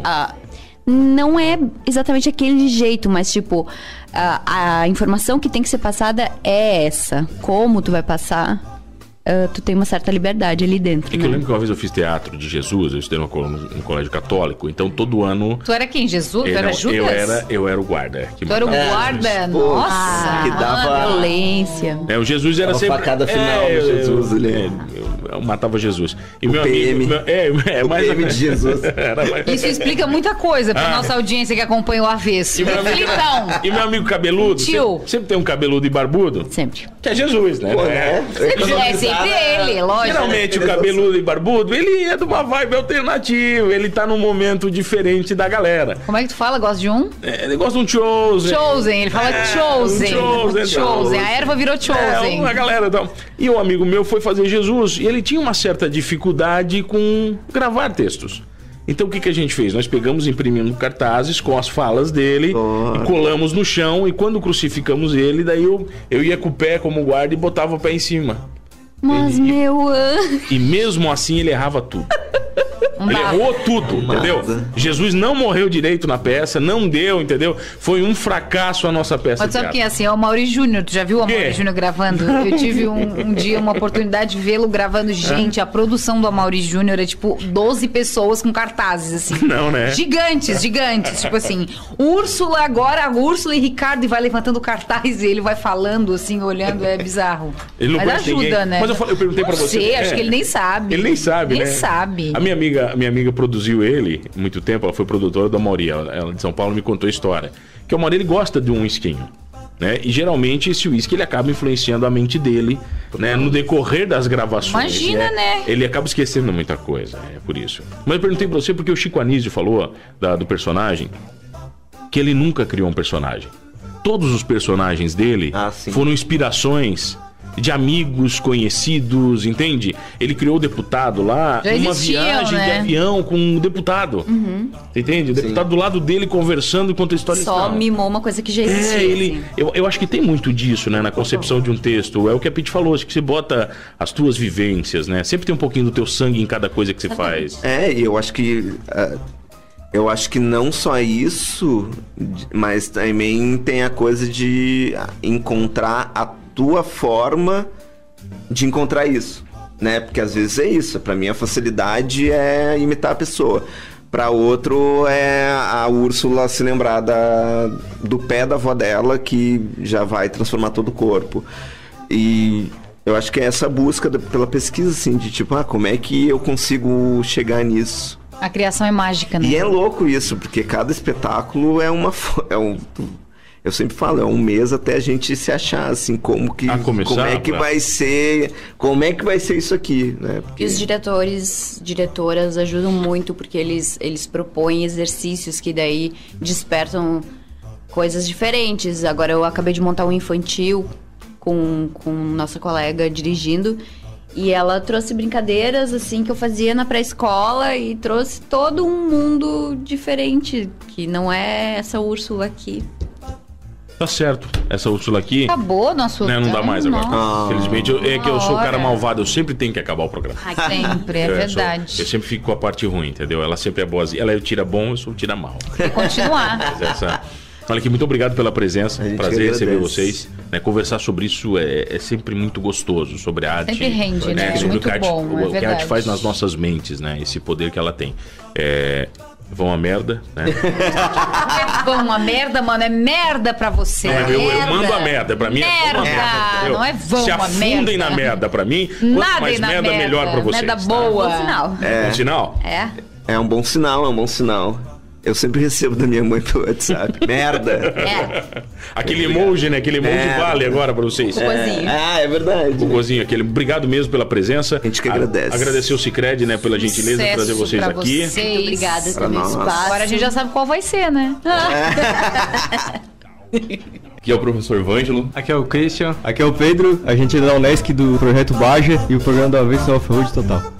Não é exatamente aquele jeito, mas tipo, a informação que tem que ser passada é essa. Como tu vai passar? Tu tem uma certa liberdade ali dentro. É que eu lembro que uma vez eu fiz teatro de Jesus, eu estudei num colégio católico, então todo ano... Tu era quem? Jesus? Tu era Judas? Eu era o guarda. Tu era o guarda? Nossa! Que dava... violência. O Jesus era sempre... facada final do Jesus, eu matava Jesus. E o meu PM. Amigo... o PM de Jesus. Isso explica muita coisa pra nossa audiência que acompanha o Avesso. E meu amigo cabeludo? Tio. Sempre tem um cabeludo e barbudo? Sempre. Que é Jesus, né? Sempre ele, lógico. Geralmente o cabeludo e barbudo, ele é de uma vibe alternativa, ele tá num momento diferente da galera. Como é que tu fala? Gosta de um? Ele gosta de um Chosen. Chosen, ele fala Chosen. Chosen, a erva virou Chosen. Uma galera então. E um amigo meu foi fazer Jesus, e ele tinha uma certa dificuldade com gravar textos. Então o que a gente fez? Nós pegamos, imprimimos cartazes com as falas dele, e colamos no chão, e quando crucificamos ele, daí eu ia com o pé como guarda e botava o pé em cima. Mas meu anjo... E mesmo assim ele errava tudo. Ele errou tudo, entendeu? Jesus não morreu direito na peça, não deu, entendeu? Foi um fracasso a nossa peça. Mas sabe quem é assim? É o Mauri Júnior. Tu já viu o Mauri Júnior gravando? Eu tive um dia uma oportunidade de vê-lo gravando. Gente, a produção do Mauri Júnior é tipo 12 pessoas com cartazes, assim. Não, né? Gigantes. Tipo assim, Úrsula agora, a Úrsula e Ricardo, e vai levantando cartaz e ele vai falando, assim, olhando, é bizarro. Ele não Mas ajuda, ninguém. né? Mas eu perguntei pra você. Não sei, acho que ele nem sabe. Ele nem sabe, nem né? sabe. A minha amiga produziu ele há muito tempo, ela foi produtora do Amaury, ela de São Paulo me contou a história. Que o Amaury, ele gosta de um whiskinho, né? E geralmente esse whisky ele acaba influenciando a mente dele, né? No decorrer das gravações. Imagina, né? Ele acaba esquecendo muita coisa, é por isso. Mas eu perguntei pra você porque o Chico Anísio falou do personagem que ele nunca criou um personagem. Todos os personagens dele foram inspirações de amigos conhecidos, entende? Ele criou o deputado lá, uma viagem de avião com um deputado. Você entende? O deputado do lado dele conversando enquanto a história só mimou uma coisa que já existia. Eu acho que tem muito disso, né, na concepção de um texto. É o que a Pete falou, acho que você bota as tuas vivências, né? Sempre tem um pouquinho do teu sangue em cada coisa que você faz. E eu acho que... Eu acho que não só isso, mas também tem a coisa de encontrar a tua forma de encontrar isso, né? Porque às vezes é isso. Pra mim a facilidade é imitar a pessoa. Pra outro é a Úrsula se lembrar do pé da avó dela, que já vai transformar todo o corpo. E eu acho que é essa busca pela pesquisa, assim, de tipo, como é que eu consigo chegar nisso? A criação é mágica, né? E é louco isso, porque cada espetáculo eu sempre falo, é um mês até a gente se achar, assim, como é que vai ser isso aqui, né? Porque... E os diretoras ajudam muito, porque eles propõem exercícios que daí despertam coisas diferentes. Agora eu acabei de montar um infantil com nossa colega dirigindo. E ela trouxe brincadeiras, assim, que eu fazia na pré-escola e trouxe todo um mundo diferente, que não é essa Úrsula aqui. Tá certo. Essa Úrsula aqui... Acabou nosso... Né, não dá mais agora. Infelizmente, é que eu sou o cara Hora. malvado. Eu sempre tenho que acabar o programa. Sempre, é verdade. Eu sempre fico com a parte ruim, entendeu? Ela sempre é boazinha. Ela é o tira bom, eu sou o tira mal. Continuar. Olha aqui, muito obrigado pela presença. gente Prazer receber agradece. vocês. Né, conversar sobre isso é sempre muito gostoso. Sobre a arte. Sempre rende, né? Sobre Muito o que a arte, bom, é o que a arte verdade. faz nas nossas mentes, né? Esse poder que ela tem. Vão a merda, né? É bom, a merda, mano, é merda pra você. Não, eu mando a merda. Pra mim é vão a merda. Entendeu? Não é vão Se a afundem merda. na merda pra mim. Quanto Nada mais na merda, melhor pra vocês. Merda boa. Bom sinal. Bom sinal? É um bom sinal. Eu sempre recebo da minha mãe pelo WhatsApp. Merda! Aquele emoji, né? Aquele emoji vale agora pra vocês. Cocôzinho. É verdade. Cocôzinho, aquele. Obrigado mesmo pela presença. A gente que agradece. Agradecer o Cicred, né? Pela gentileza de trazer vocês pra aqui. vocês. Muito obrigada Pra pelo nós. espaço. Agora a gente já sabe qual vai ser, né? Aqui é o professor Vângelo. Aqui é o Christian. Aqui é o Pedro. A gente é da Unesc do Projeto Baja e o programa do Avesso é Off-Road Total.